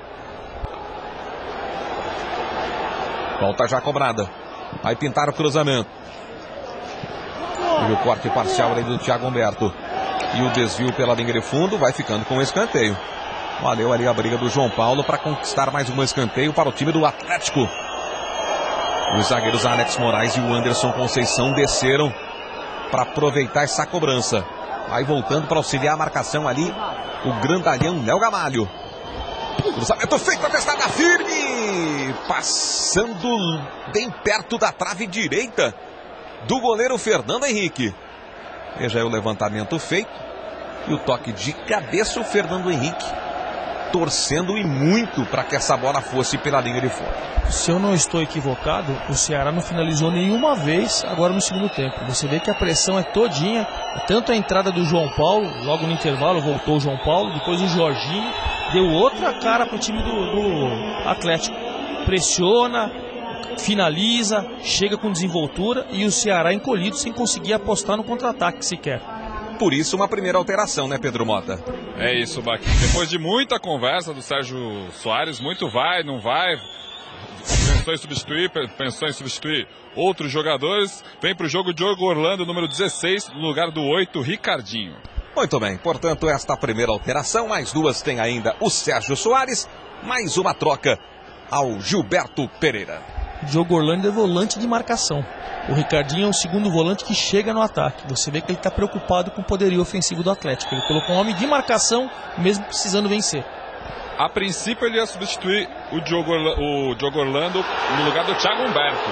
Volta já cobrada. Vai pintar o cruzamento. E o corte parcial ali do Thiago Humberto. E o desvio pela linha de fundo vai ficando com o escanteio. Valeu ali a briga do João Paulo para conquistar mais um escanteio para o time do Atlético. Os zagueiros Alex Moraes e o Anderson Conceição desceram para aproveitar essa cobrança. Vai voltando para auxiliar a marcação ali o grandalhão Léo Gamalho. Cruzamento feito, a testada firme. Passando bem perto da trave direita do goleiro Fernando Henrique. Veja aí o levantamento feito. E o toque de cabeça, o Fernando Henrique torcendo e muito para que essa bola fosse pela linha de fora. Se eu não estou equivocado, o Ceará não finalizou nenhuma vez agora no segundo tempo. Você vê que a pressão é todinha, tanto a entrada do João Paulo, logo no intervalo voltou o João Paulo, depois o Jorginho, deu outra cara para o time do, do Atlético. Pressiona, finaliza, chega com desenvoltura e o Ceará encolhido sem conseguir apostar no contra-ataque sequer. Por isso uma primeira alteração, né, Pedro Mota? É isso, Baquinho. Depois de muita conversa do Sérgio Soares, muito vai, não vai, pensou em substituir, pensou em substituir outros jogadores, vem para o jogo Diogo Orlando, número dezesseis, no lugar do oito, Ricardinho. Muito bem, portanto, esta primeira alteração, mais duas tem ainda o Sérgio Soares, mais uma troca ao Gilberto Pereira. Diogo Orlando é volante de marcação. O Ricardinho é o segundo volante que chega no ataque. Você vê que ele está preocupado com o poderio ofensivo do Atlético. Ele colocou um homem de marcação, mesmo precisando vencer. A princípio ele ia substituir o Diogo, o Diogo Orlando no lugar do Thiago Humberto.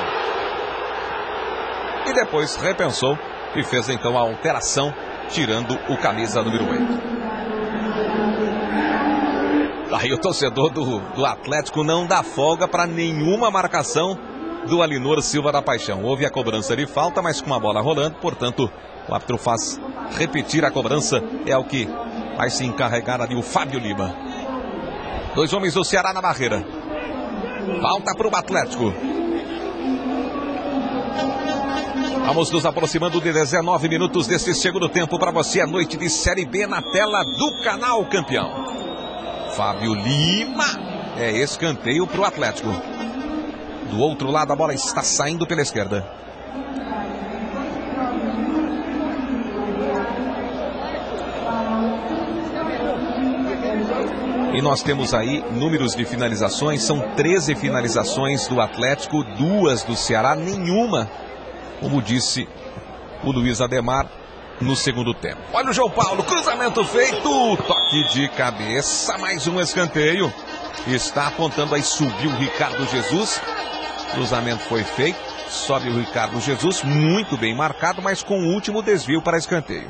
E depois repensou e fez então a alteração, tirando o camisa número oito. Aí o torcedor do, do Atlético não dá folga para nenhuma marcação do Alinor Silva da Paixão. Houve a cobrança de falta, mas com a bola rolando, portanto, o árbitro faz repetir a cobrança. É o que vai se encarregar ali o Fábio Lima. Dois homens do Ceará na barreira. Falta para o Atlético. Vamos nos aproximando de dezenove minutos desse segundo tempo para você. A noite de Série B na tela do canal campeão. Fábio Lima, é escanteio para o Atlético. Do outro lado a bola está saindo pela esquerda. E nós temos aí números de finalizações, são treze finalizações do Atlético, duas do Ceará, nenhuma, como disse o Luiz Ademar, no segundo tempo. Olha o João Paulo, cruzamento feito, toque de cabeça, mais um escanteio. Está apontando aí, subiu o Ricardo Jesus. Cruzamento foi feito, sobe o Ricardo Jesus, muito bem marcado, mas com o último desvio para escanteio.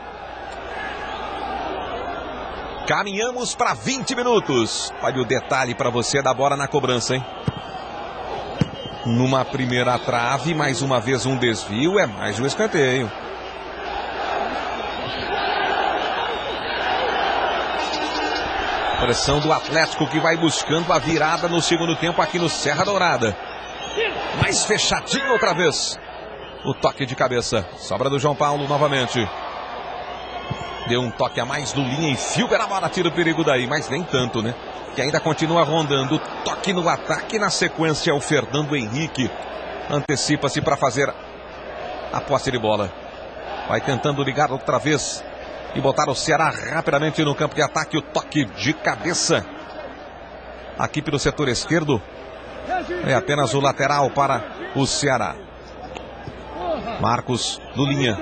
Caminhamos para vinte minutos. Olha o detalhe para você da bola na cobrança, hein? Numa primeira trave, mais uma vez um desvio, é mais um escanteio. Pressão do Atlético que vai buscando a virada no segundo tempo aqui no Serra Dourada. Mais fechadinho outra vez. O toque de cabeça. Sobra do João Paulo novamente. Deu um toque a mais no linha, enfio na bola, tira o perigo daí, mas nem tanto, né? Que ainda continua rondando. Toque no ataque, na sequência o Fernando Henrique antecipa-se para fazer a posse de bola. Vai tentando ligar outra vez e botar o Ceará rapidamente no campo de ataque. O toque de cabeça aqui pelo setor esquerdo. É apenas o lateral para o Ceará. Marcos no linha.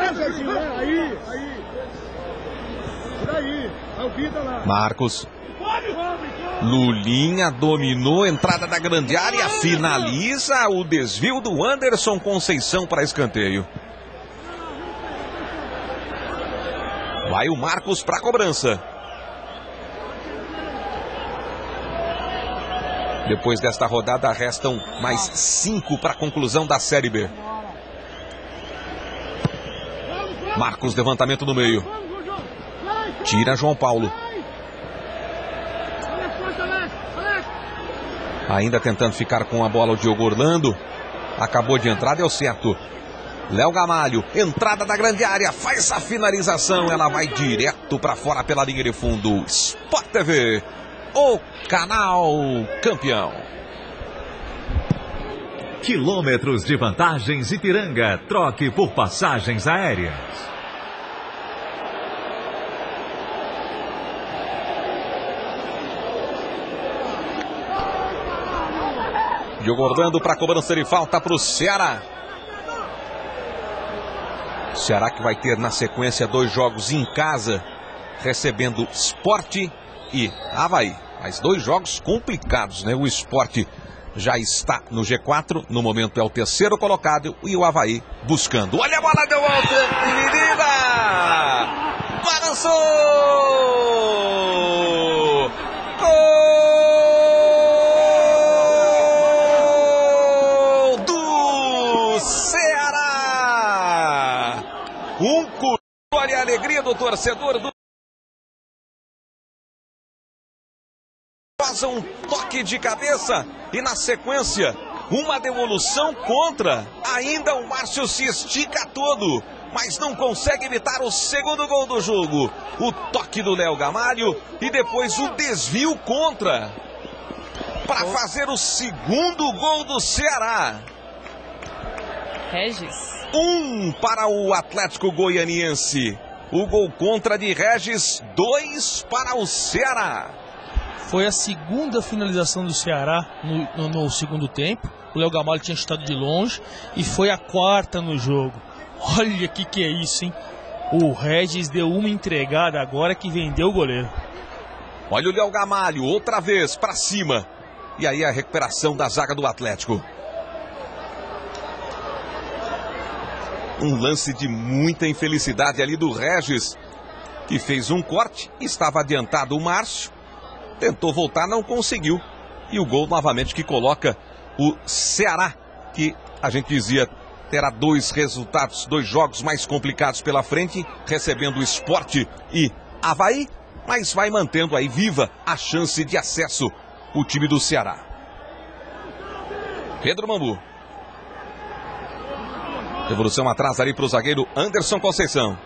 Marcos. Lulinha dominou, entrada da grande área, finaliza o desvio do Anderson Conceição para escanteio. Vai o Marcos para a cobrança. Depois desta rodada restam mais cinco para a conclusão da Série B. Marcos, levantamento no meio. Tira João Paulo. Ainda tentando ficar com a bola o Diogo Orlando. Acabou de entrar, deu certo. Léo Gamalho, entrada da grande área, faz a finalização. Ela vai direto para fora pela linha de fundo. Sport T V, o canal campeão. Quilômetros de vantagens Ipiranga. Troque por passagens aéreas. Diogo Orlando para a cobrança de falta para o Ceará. Ceará que vai ter na sequência dois jogos em casa, recebendo Sport e Avaí. Mas dois jogos complicados, né? O Sport já está no G quatro, no momento é o terceiro colocado, e o Avaí buscando. Olha a bola do Walter, menina! Balançou! Gol do Ceará! Um curso, olha a alegria do torcedor do... Faz um toque de cabeça e na sequência uma devolução contra. Ainda o Márcio se estica todo, mas não consegue evitar o segundo gol do jogo. O toque do Léo Gamalho e depois o desvio contra para fazer o segundo gol do Ceará. Regis. Um para o Atlético Goianiense. O gol contra de Regis, dois para o Ceará. Foi a segunda finalização do Ceará no, no, no segundo tempo. O Léo Gamalho tinha chutado de longe. E foi a quarta no jogo. Olha que que é isso, hein? O Regis deu uma entregada agora que vendeu o goleiro. Olha o Léo Gamalho, outra vez para cima. E aí a recuperação da zaga do Atlético. Um lance de muita infelicidade ali do Regis, que fez um corte, estava adiantado o Márcio. Tentou voltar, não conseguiu. E o gol novamente que coloca o Ceará, que a gente dizia terá dois resultados, dois jogos mais complicados pela frente, recebendo o Sport e Avaí, mas vai mantendo aí viva a chance de acesso o time do Ceará. Pedro Bambu. Devolução atrás ali para o zagueiro Anderson Conceição.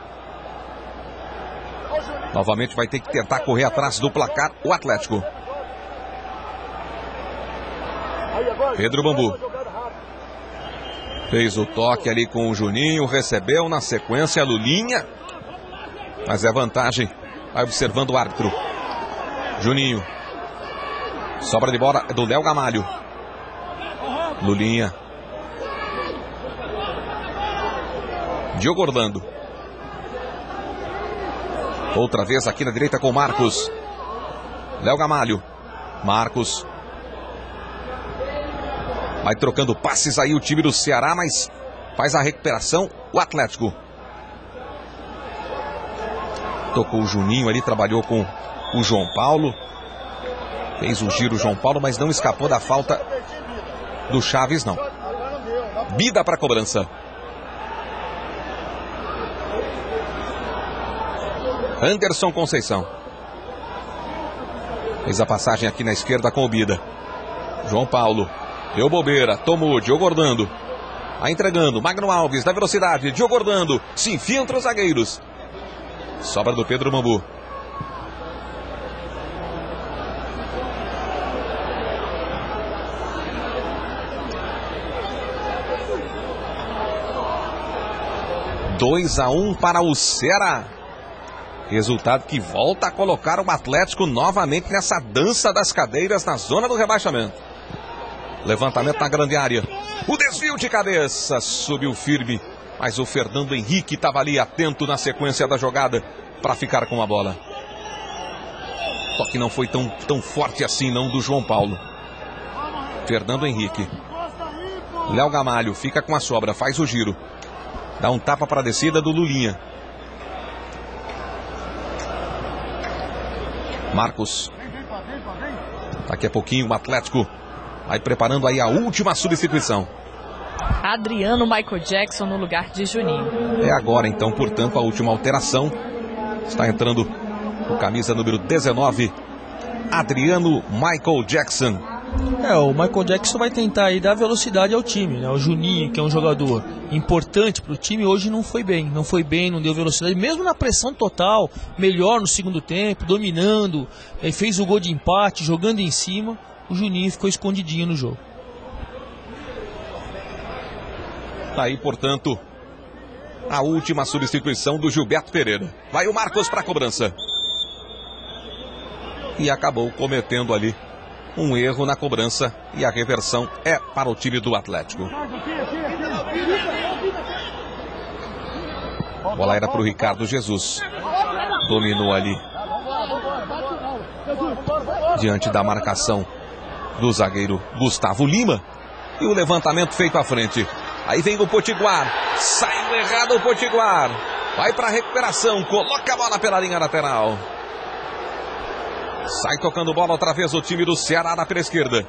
Novamente vai ter que tentar correr atrás do placar o Atlético. Pedro Bambu. Fez o toque ali com o Juninho, recebeu na sequência a Lulinha. Mas é vantagem, vai observando o árbitro. Juninho. Sobra de bola do Léo Gamalho. Lulinha. Diogo Orlando. Outra vez aqui na direita com Marcos. Léo Gamalho. Marcos. Vai trocando passes aí o time do Ceará, mas faz a recuperação o Atlético. Tocou o Juninho ali, trabalhou com o João Paulo. Fez o giro o João Paulo, mas não escapou da falta do Chaves, não. Bida para a cobrança. Anderson Conceição. Fez a passagem aqui na esquerda com o Bida. João Paulo. Deu bobeira, tomou, Diogo Ordando. Vai entregando, Magno Alves, na velocidade, Diogo Ordando. Se enfia entre os zagueiros. Sobra do Pedro Bambu. dois a um para o Ceará. Resultado que volta a colocar o Atlético novamente nessa dança das cadeiras na zona do rebaixamento. Levantamento na grande área. O desvio de cabeça. Subiu firme. Mas o Fernando Henrique estava ali atento na sequência da jogada para ficar com a bola. Toque não foi tão, tão forte assim não do João Paulo. Fernando Henrique. Léo Gamalho fica com a sobra. Faz o giro. Dá um tapa para a descida do Lulinha. Marcos. Daqui a pouquinho o Atlético vai preparando aí a última substituição. Adriano Michael Jackson no lugar de Juninho. É agora então, portanto, a última alteração. Está entrando o camisa número dezenove, Adriano Michael Jackson. É, o Michael Jackson vai tentar aí dar velocidade ao time, né? O Juninho, que é um jogador importante para o time, hoje não foi bem. Não foi bem, não deu velocidade, mesmo na pressão total, melhor no segundo tempo, dominando, aí fez o gol de empate, jogando em cima. O Juninho ficou escondidinho no jogo. Aí, portanto, a última substituição do Gilberto Pereira. Vai o Marcos para a cobrança. E acabou cometendo ali um erro na cobrança. E a reversão é para o time do Atlético. A bola era para o Ricardo Jesus. Dominou ali. Diante da marcação do zagueiro Gustavo Lima. E o levantamento feito à frente. Aí vem o Potiguar. Saiu errado o Potiguar. Vai para a recuperação. Coloca a bola pela linha lateral. Sai tocando bola outra vez o time do Ceará na pela esquerda.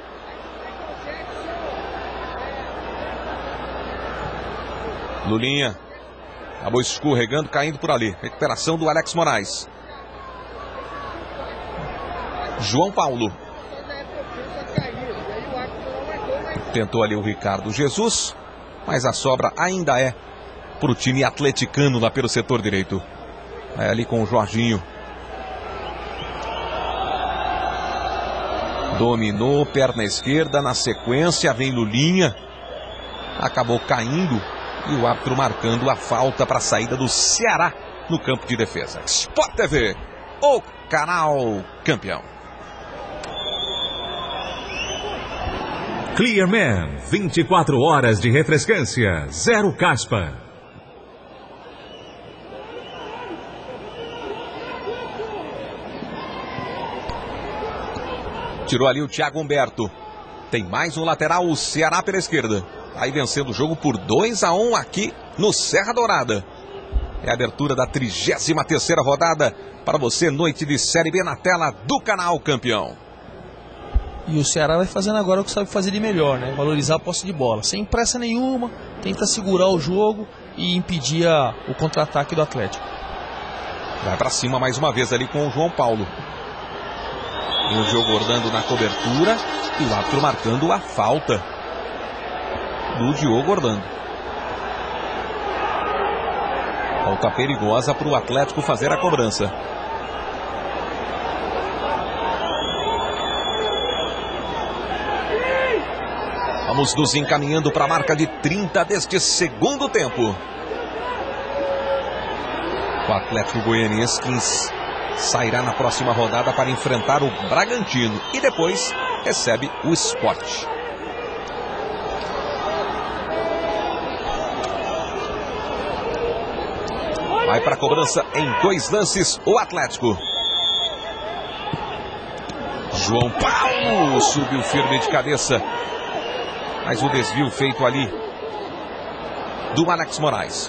Lulinha. Acabou escorregando, caindo por ali. Recuperação do Alex Moraes. João Paulo. Tentou ali o Ricardo Jesus. Mas a sobra ainda é para o time atleticano lá pelo setor direito. É ali com o Jorginho. Dominou, perna esquerda, na sequência vem Lulinha. Acabou caindo e o árbitro marcando a falta para a saída do Ceará no campo de defesa. Sport T V, o canal campeão. Clearman, vinte e quatro horas de refrescância, zero caspa. Tirou ali o Thiago Humberto. Tem mais um lateral, o Ceará pela esquerda. Aí vencendo o jogo por dois a um aqui no Serra Dourada. É a abertura da trigésima terceira rodada para você, noite de Série B na tela do canal campeão. E o Ceará vai fazendo agora o que sabe fazer de melhor, né? Valorizar a posse de bola. Sem pressa nenhuma, tenta segurar o jogo e impedir a, o contra-ataque do Atlético. Vai para cima mais uma vez ali com o João Paulo. E o Diogo Ordando na cobertura e o árbitro marcando a falta do Diogo Ordando. Falta perigosa para o Atlético fazer a cobrança. Vamos nos encaminhando para a marca de trinta deste segundo tempo. O Atlético Goianiense que sairá na próxima rodada para enfrentar o Bragantino e depois recebe o Sport. Vai para a cobrança em dois lances o Atlético. João Paulo subiu firme de cabeça. Mas o desvio feito ali do Alex Moraes.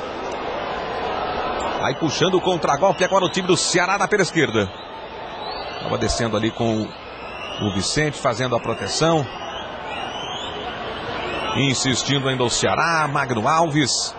Aí puxando o contragolpe agora o time do Ceará na pela esquerda. Estava descendo ali com o Vicente, fazendo a proteção. Insistindo ainda o Ceará, Magno Alves.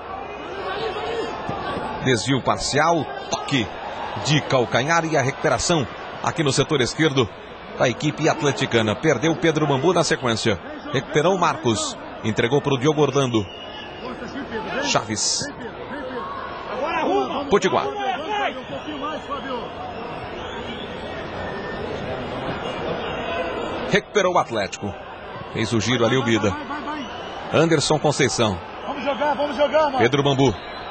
Desvio parcial, toque de calcanhar e a recuperação aqui no setor esquerdo da equipe atleticana. Perdeu o Pedro Bambu na sequência. Recuperou o Marcos. Entregou para o Diogo Orlando. Chaves. Potiguar. Recuperou o Atlético. Fez o giro ali o Bida. Anderson Conceição. Vamos jogar, vamos jogar, mano. Pedro Bambu.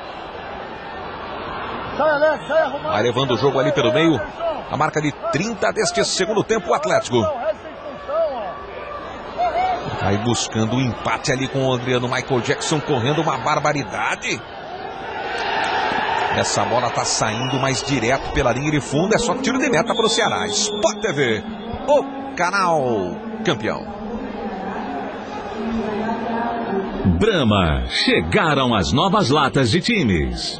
Vai levando o jogo ali pelo meio. A marca de trinta deste segundo tempo, o Atlético. Vai buscando o empate ali com o Adriano Michael Jackson, correndo uma barbaridade. Essa bola tá saindo mais direto pela linha de fundo. É só tiro de meta para o Ceará. Sport T V, o canal campeão. Brahma, chegaram as novas latas de times.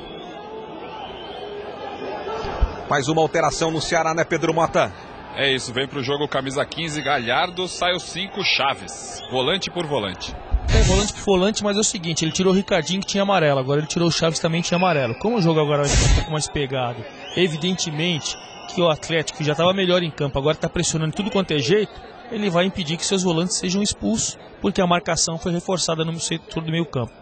Mais uma alteração no Ceará, né, Pedro Mota? É isso, vem pro jogo camisa quinze, Galhardo, sai o cinco, Chaves. Volante por volante. É, volante por volante, mas é o seguinte, ele tirou o Ricardinho que tinha amarelo, agora ele tirou o Chaves também que tinha amarelo. Como o jogo agora vai ficar um pouco mais pegado, evidentemente que o Atlético, que já estava melhor em campo, agora está pressionando tudo quanto é jeito, ele vai impedir que seus volantes sejam expulsos, porque a marcação foi reforçada no setor do meio campo.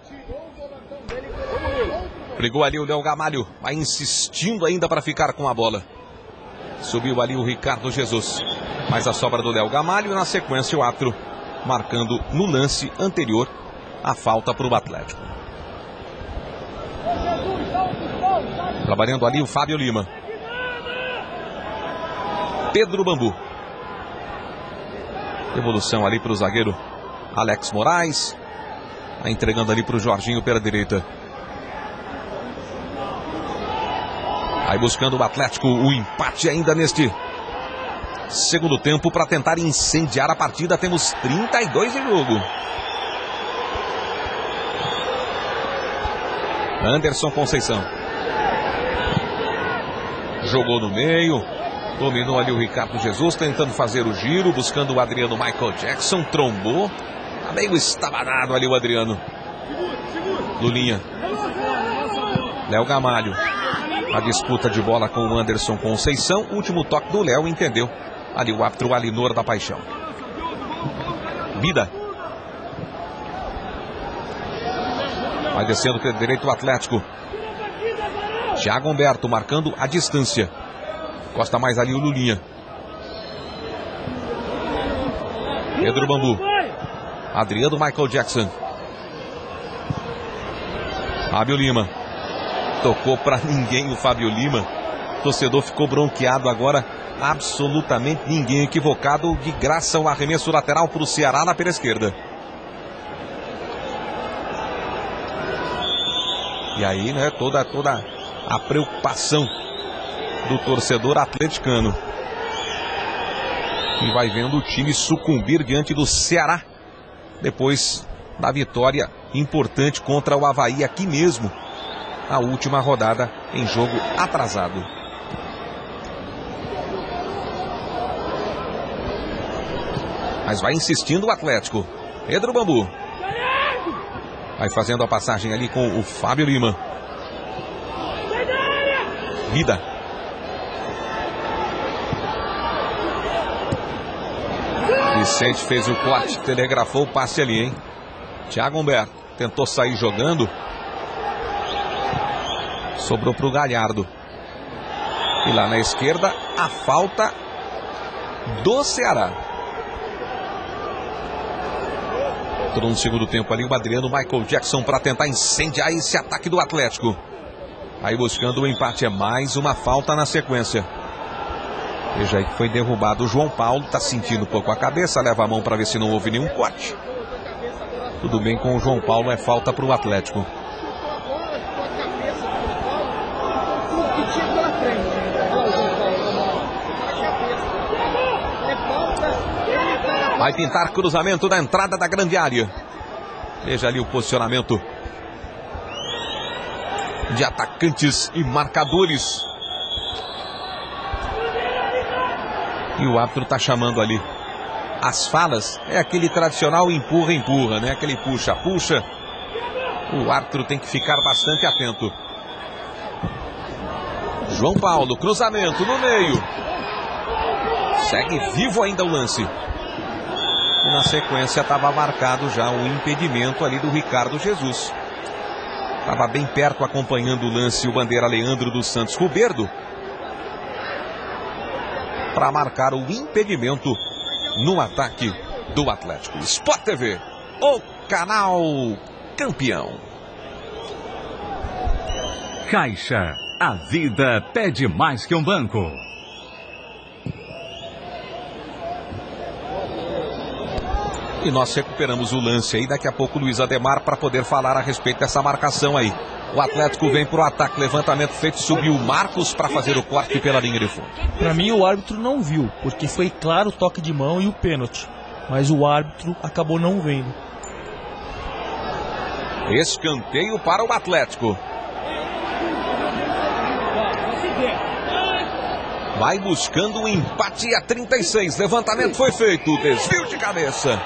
Brigou ali o Léo Gamalho, vai insistindo ainda para ficar com a bola. Subiu ali o Ricardo Jesus. Mas a sobra do Léo Gamalho e na sequência o árbitro marcando no lance anterior a falta para o Atlético. Trabalhando ali o Fábio Lima. Pedro Bambu. Evolução ali para o zagueiro Alex Moraes. Vai entregando ali para o Jorginho pela direita. Aí buscando o Atlético o empate ainda neste segundo tempo para tentar incendiar a partida. Temos trinta e dois de jogo. Anderson Conceição. Jogou no meio. Dominou ali o Ricardo Jesus, tentando fazer o giro, buscando o Adriano Michael Jackson. Trombou. Tá meio estabanado ali o Adriano. Lulinha. Léo Gamalho. A disputa de bola com o Anderson Conceição. Último toque do Léo, entendeu? Ali o árbitro Alinor da Paixão. Bida. Vai descendo pelo direito o Atlético. Thiago Humberto marcando a distância. Costa mais ali o Lulinha. Pedro Bambu. Adriano Michael Jackson. Fábio Lima. Tocou para ninguém o Fábio Lima. O torcedor ficou bronqueado agora. Absolutamente ninguém equivocado. De graça o arremesso lateral para o Ceará na pela esquerda. E aí, né, toda, toda a preocupação do torcedor atleticano. E vai vendo o time sucumbir diante do Ceará. Depois da vitória importante contra o Avaí aqui mesmo. A última rodada em jogo atrasado. Mas vai insistindo o Atlético. Pedro Bambu. Vai fazendo a passagem ali com o Fábio Lima. Vida. Vicente fez o corte, telegrafou o passe ali, hein? Thiago Humberto tentou sair jogando. Sobrou para o Galhardo. E lá na esquerda, a falta do Ceará. Todo no segundo tempo ali, o Adriano Michael Jackson para tentar incendiar esse ataque do Atlético. Aí buscando o empate, é mais uma falta na sequência. Veja aí que foi derrubado o João Paulo, está sentindo um pouco a cabeça, leva a mão para ver se não houve nenhum corte. Tudo bem com o João Paulo, é falta para o Atlético. Vai pintar cruzamento da entrada da grande área. Veja ali o posicionamento de atacantes e marcadores. E o árbitro está chamando ali. As falas é aquele tradicional empurra, empurra, né? Aquele puxa, puxa. O árbitro tem que ficar bastante atento. João Paulo, cruzamento no meio. Segue vivo ainda o lance. na sequência estava marcado já o impedimento ali do Ricardo Jesus. Estava bem perto acompanhando o lance o bandeira Leandro dos Santos Ruberdo para marcar o impedimento no ataque do Atlético. Sport T V, o canal campeão. Caixa, a vida pede mais que um banco. E nós recuperamos o lance aí, daqui a pouco o Luiz Ademar para poder falar a respeito dessa marcação aí. O Atlético vem para o ataque, levantamento feito, subiu o Marcos para fazer o corte pela linha de fundo. Para mim o árbitro não viu, porque foi claro o toque de mão e o pênalti. Mas o árbitro acabou não vendo. Escanteio para o Atlético. Vai buscando o um empate a trinta e seis. Levantamento foi feito, desvio de cabeça.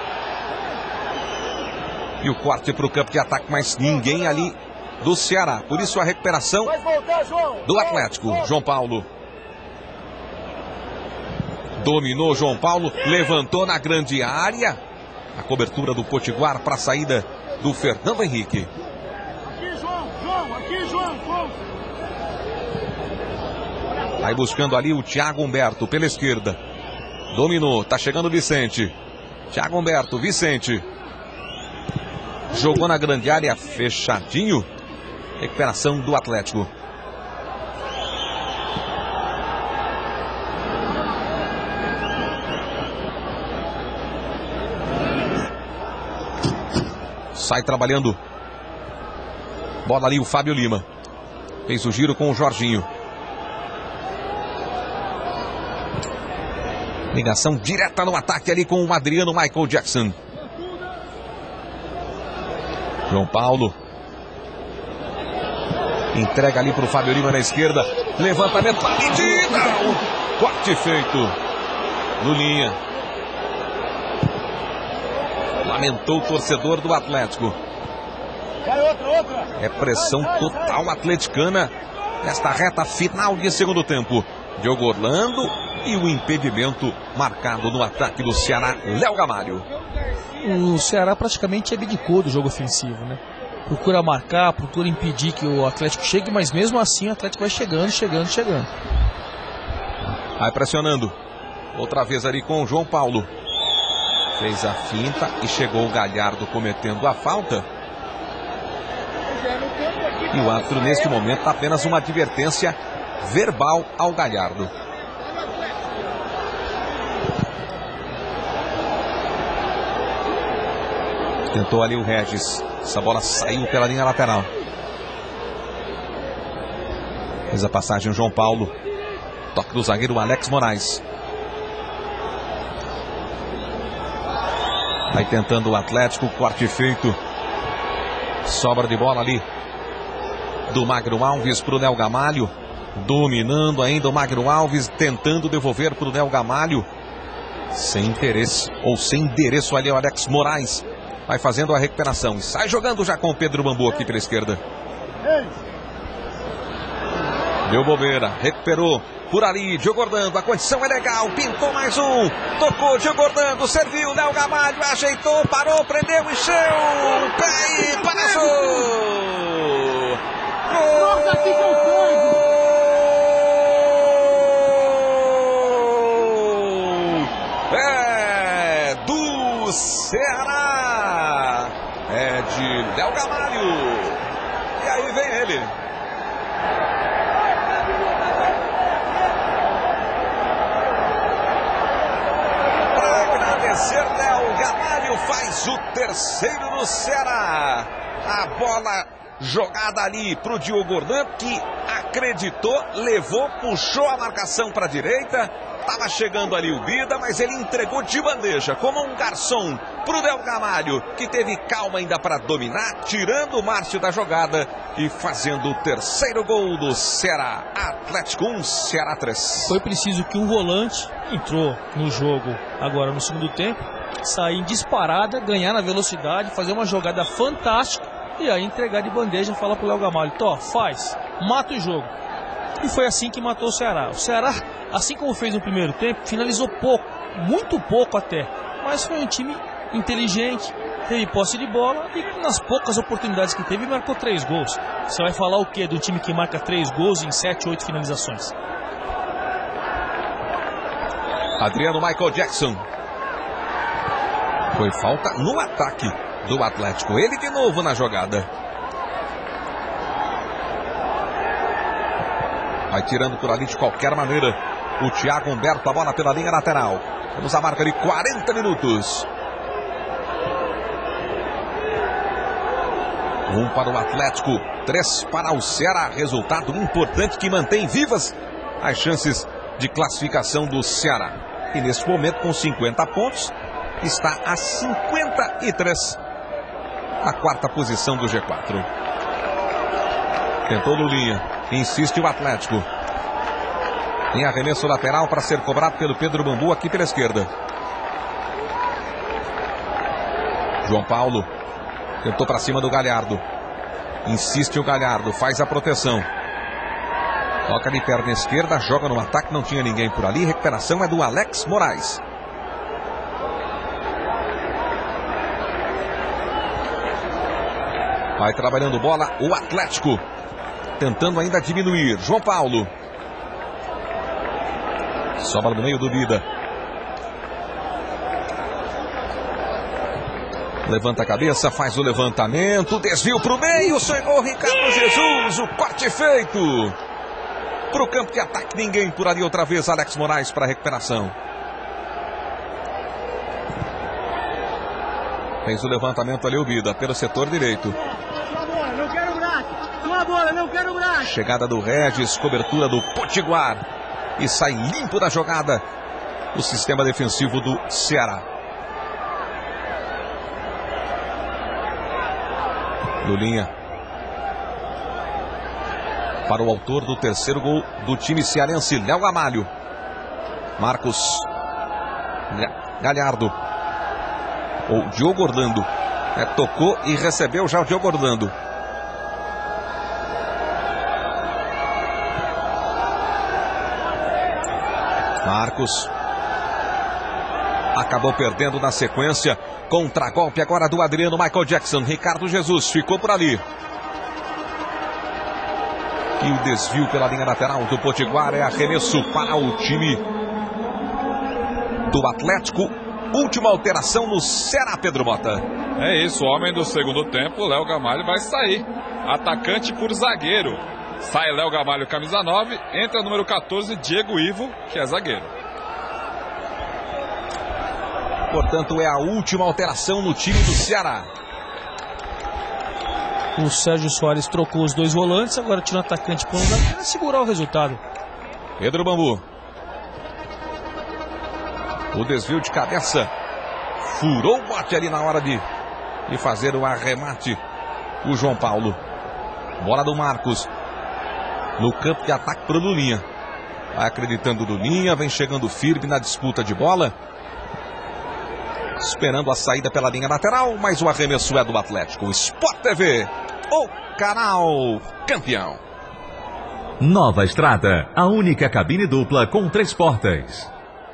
E o corte para o campo de ataque, mas ninguém ali do Ceará. Por isso a recuperação do Atlético. João Paulo. Dominou João Paulo, levantou na grande área. A cobertura do Potiguar para a saída do Fernando Henrique. Aqui, João, João, aqui, João, João. Vai buscando ali o Thiago Humberto pela esquerda. Dominou, tá chegando o Vicente. Thiago Humberto, Vicente. Jogou na grande área, fechadinho. Recuperação do Atlético. Sai trabalhando. Bola ali o Fábio Lima. Fez o giro com o Jorginho. Ligação direta no ataque ali com o Adriano Michael Jackson. João Paulo. Entrega ali para o Fábio Lima na esquerda. Levantamento para a medida. O corte feito. Lulinha. Lamentou o torcedor do Atlético. É pressão total atleticana nesta reta final de segundo tempo. Diogo Orlando e o impedimento marcado no ataque do Ceará, Léo Gamalho. O Ceará praticamente abdicou do jogo ofensivo, né? Procura marcar, procura impedir que o Atlético chegue, mas mesmo assim o Atlético vai chegando, chegando, chegando. Vai pressionando. Outra vez ali com o João Paulo. Fez a finta e chegou o Galhardo cometendo a falta. E o árbitro neste momento apenas uma advertência verbal ao Galhardo. Tentou ali o Regis. Essa bola saiu pela linha lateral. Fez a passagem o João Paulo. Toque do zagueiro Alex Moraes. Vai tentando o Atlético, corte feito. Sobra de bola ali do Magro Alves para o Léo Gamalho. Dominando ainda o Magro Alves, tentando devolver para o Léo Gamalho. Sem interesse, ou sem endereço ali o Alex Moraes. Vai fazendo a recuperação. Sai jogando já com o Pedro Bambu aqui pela esquerda. Deu bobeira, recuperou por ali, Diogo Orlando, a condição é legal, pintou mais um, tocou, Diogo Orlando, serviu, Léo Gamalho, ajeitou, parou, prendeu, encheu, pé e passou! Nossa, que gol! É do Ceará, é de Léo Gamalho, e aí vem ele. Léo Gamalho faz o terceiro do Ceará. A bola jogada ali para o Diogo Orlando, que acreditou, levou, puxou a marcação para a direita. Estava chegando ali o Bida, mas ele entregou de bandeja, como um garçom, para o Léo Gamalho, que teve calma ainda para dominar, tirando o Márcio da jogada e fazendo o terceiro gol do Ceará. Atlético um, Ceará três. Foi preciso que um volante entrou no jogo agora no segundo tempo, sair em disparada, ganhar na velocidade, fazer uma jogada fantástica e aí entregar de bandeja e falar para o Léo Gamalho: Tó, faz, mata o jogo. E foi assim que matou o Ceará. O Ceará, assim como fez no primeiro tempo, finalizou pouco, muito pouco até. Mas foi um time inteligente, teve posse de bola e nas poucas oportunidades que teve marcou três gols. Você vai falar o que do time que marca três gols em sete, oito finalizações? Adriano Michael Jackson. Foi falta no ataque do Atlético. Ele de novo na jogada. Vai tirando por ali de qualquer maneira o Thiago Humberto, a bola pela linha lateral. Temos a marca de quarenta minutos. Um para o Atlético, três para o Ceará. Resultado importante que mantém vivas as chances de classificação do Ceará. E nesse momento, com cinquenta pontos, está a cinquenta e três. A quarta posição do G quatro. Tentou Lulinha. Insiste o Atlético. Em arremesso lateral para ser cobrado pelo Pedro Bambu aqui pela esquerda. João Paulo. Tentou para cima do Galhardo. Insiste o Galhardo. Faz a proteção. Toca de perna esquerda. Joga no ataque. Não tinha ninguém por ali. Recuperação é do Alex Moraes. Vai trabalhando bola o Atlético. Tentando ainda diminuir. João Paulo. Sobra no meio do Bida. Levanta a cabeça, faz o levantamento. Desvio para o meio. Chegou Ricardo Jesus. O corte feito. Para o campo de ataque. Ninguém por ali outra vez. Alex Moraes para a recuperação. Fez o levantamento ali o Bida. Pelo setor direito. Não quero braço. Sua bola, não quero braço. Chegada do Regis. Cobertura do Potiguar. E sai limpo da jogada o sistema defensivo do Ceará. Lulinha. Para o autor do terceiro gol do time cearense, Léo Gamalho. Marcos Galhardo. Ou Diogo Orlando. É, tocou e recebeu já o Diogo Orlando. Marcos. Acabou perdendo na sequência. Contragolpe agora do Adriano Michael Jackson. Ricardo Jesus ficou por ali. E o desvio pela linha lateral do Potiguar é arremesso para o time do Atlético. Última alteração no Ceará, Pedro Mota. É isso, o homem do segundo tempo, Léo Gamalho, vai sair. Atacante por zagueiro. Sai Léo Gamalho, camisa nove. Entra número quatorze, Diego Ivo, que é zagueiro. Portanto, é a última alteração no time do Ceará. O Sérgio Soares trocou os dois volantes. Agora tira o atacante para um zagueiro para segurar o resultado. Pedro Bambu. O desvio de cabeça. Furou o bote ali na hora de, de fazer o arremate. O João Paulo. Bola do Marcos. No campo de ataque para o Lulinha. Vai acreditando o Lulinha. Vem chegando firme na disputa de bola. Esperando a saída pela linha lateral. Mas o arremesso é do Atlético. Sport T V. O canal campeão. Nova Estrada. A única cabine dupla com três portas.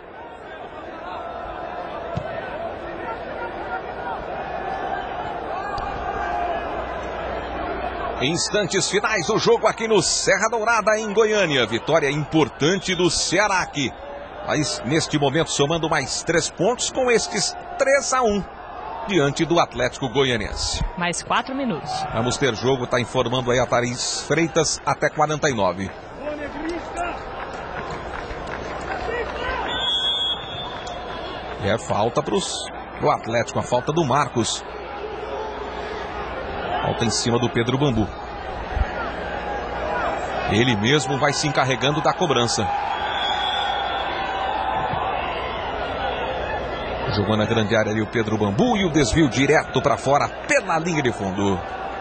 Instantes finais do jogo aqui no Serra Dourada, em Goiânia. Vitória importante do Ceará aqui. Mas neste momento somando mais três pontos com estes três a um diante do Atlético Goianiense. Mais quatro minutos. Vamos ter jogo, está informando aí a Thaís Freitas, até quarenta e nove. E é falta para o Atlético, a falta do Marcos. Falta em cima do Pedro Bambu. Ele mesmo vai se encarregando da cobrança. Jogou na grande área ali o Pedro Bambu e o desvio direto para fora pela linha de fundo.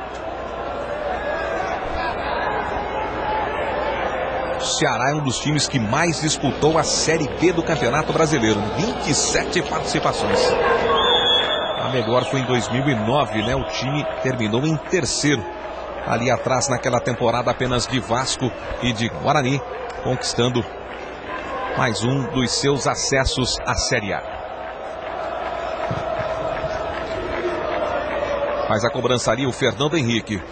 O Ceará é um dos times que mais disputou a Série B do Campeonato Brasileiro. vinte e sete participações. A melhor foi em dois mil e nove, né? O time terminou em terceiro. Ali atrás naquela temporada apenas de Vasco e de Guarani, conquistando mais um dos seus acessos à Série A. Faz a cobrança ali o Fernando Henrique.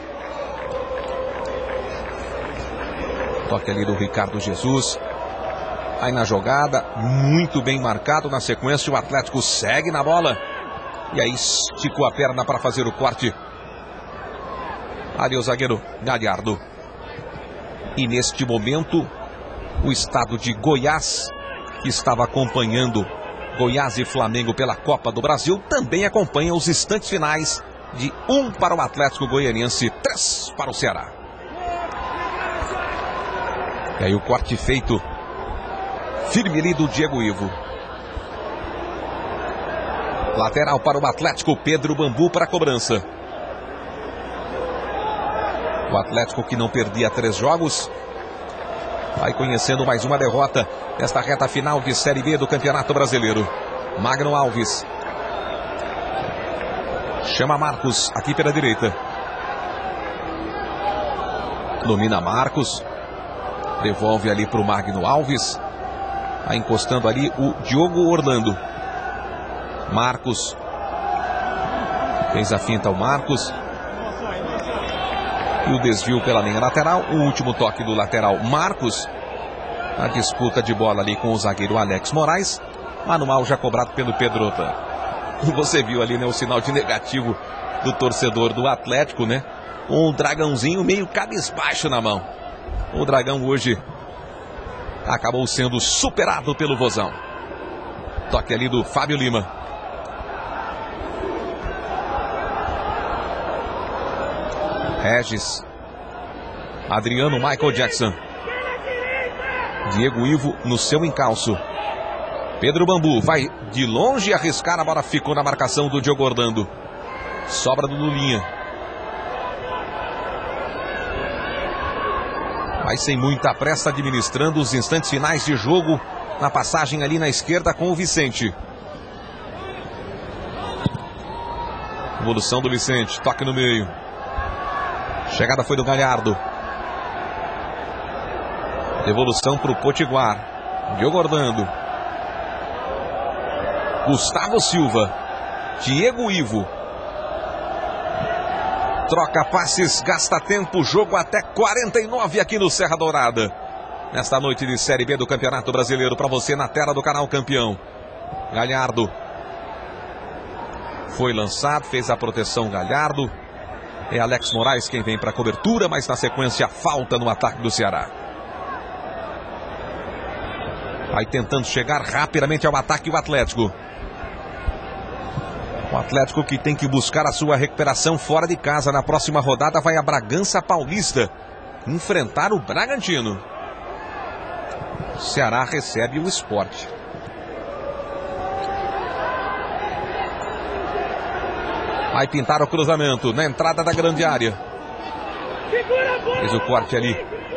Toque ali do Ricardo Jesus. Aí na jogada, muito bem marcado. Na sequência o Atlético segue na bola. E aí esticou a perna para fazer o corte. Ali o zagueiro Galhardo. E neste momento o estado de Goiás, que estava acompanhando Goiás e Flamengo pela Copa do Brasil, também acompanha os instantes finais de um para o Atlético Goianiense, três para o Ceará. E aí o corte feito firme ali do Diego Ivo. Lateral para o Atlético, Pedro Bambu para a cobrança. O Atlético, que não perdia três jogos, vai conhecendo mais uma derrota nesta reta final de Série B do Campeonato Brasileiro. Magno Alves. Chama Marcos aqui pela direita. Domina Marcos. Devolve ali para o Magno Alves. Vai encostando ali o Diogo Orlando. Marcos. Fez a finta o Marcos. E o desvio pela linha lateral. O último toque do lateral Marcos. A disputa de bola ali com o zagueiro Alex Moraes. Manual já cobrado pelo Pedrota. E você viu ali, né, o sinal de negativo do torcedor do Atlético, né? Um dragãozinho meio cabisbaixo na mão. O Dragão hoje acabou sendo superado pelo Vozão. Toque ali do Fábio Lima. Regis. Adriano Michael Jackson. Diego Ivo no seu encalço. Pedro Bambu vai de longe arriscar. A bola ficou na marcação do Diogo Orlando. Sobra do Lulinha. Vai sem muita pressa administrando os instantes finais de jogo. Na passagem ali na esquerda com o Vicente. Evolução do Vicente. Toque no meio. Chegada foi do Galhardo. Devolução para o Potiguar. Diogo Orlando. Gustavo Silva. Diego Ivo. Troca passes, gasta tempo, jogo até quarenta e nove aqui no Serra Dourada. Nesta noite de Série B do Campeonato Brasileiro, para você na tela do canal Campeão. Galhardo. Foi lançado, fez a proteção Galhardo. É Alex Moraes quem vem para a cobertura, mas na sequência falta no ataque do Ceará. Vai tentando chegar rapidamente ao ataque o Atlético. O Atlético que tem que buscar a sua recuperação fora de casa. Na próxima rodada vai a Bragança Paulista enfrentar o Bragantino. O Ceará recebe o Sport. Vai pintar o cruzamento na entrada da grande área. Fez o corte ali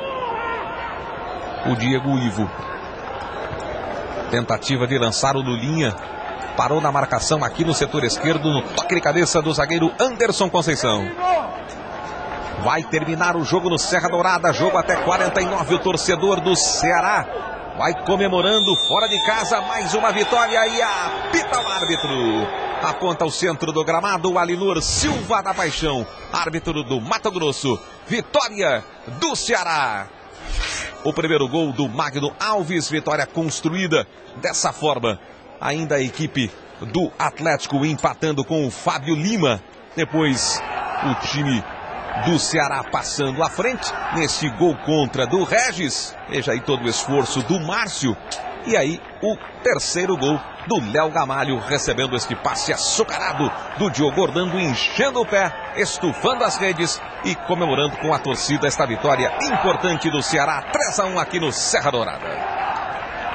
o Diego Ivo. Tentativa de lançar o Lulinha. Parou na marcação aqui no setor esquerdo, no toque de cabeça do zagueiro Anderson Conceição. Vai terminar o jogo no Serra Dourada, jogo até quarenta e nove. O torcedor do Ceará vai comemorando fora de casa mais uma vitória e apita o árbitro. Aponta o centro do gramado, o Alinur Silva da Paixão, árbitro do Mato Grosso. Vitória do Ceará. O primeiro gol do Magno Alves, vitória construída dessa forma. Ainda a equipe do Atlético empatando com o Fábio Lima. Depois o time do Ceará passando à frente nesse gol contra do Regis. Veja aí todo o esforço do Márcio. E aí o terceiro gol do Léo Gamalho, recebendo este passe açucarado do Diogo Orlando, enchendo o pé, estufando as redes e comemorando com a torcida esta vitória importante do Ceará. três a um aqui no Serra Dourada.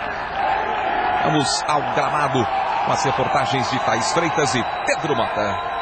Vamos ao gramado com as reportagens de Thaís Freitas e Pedro Mota.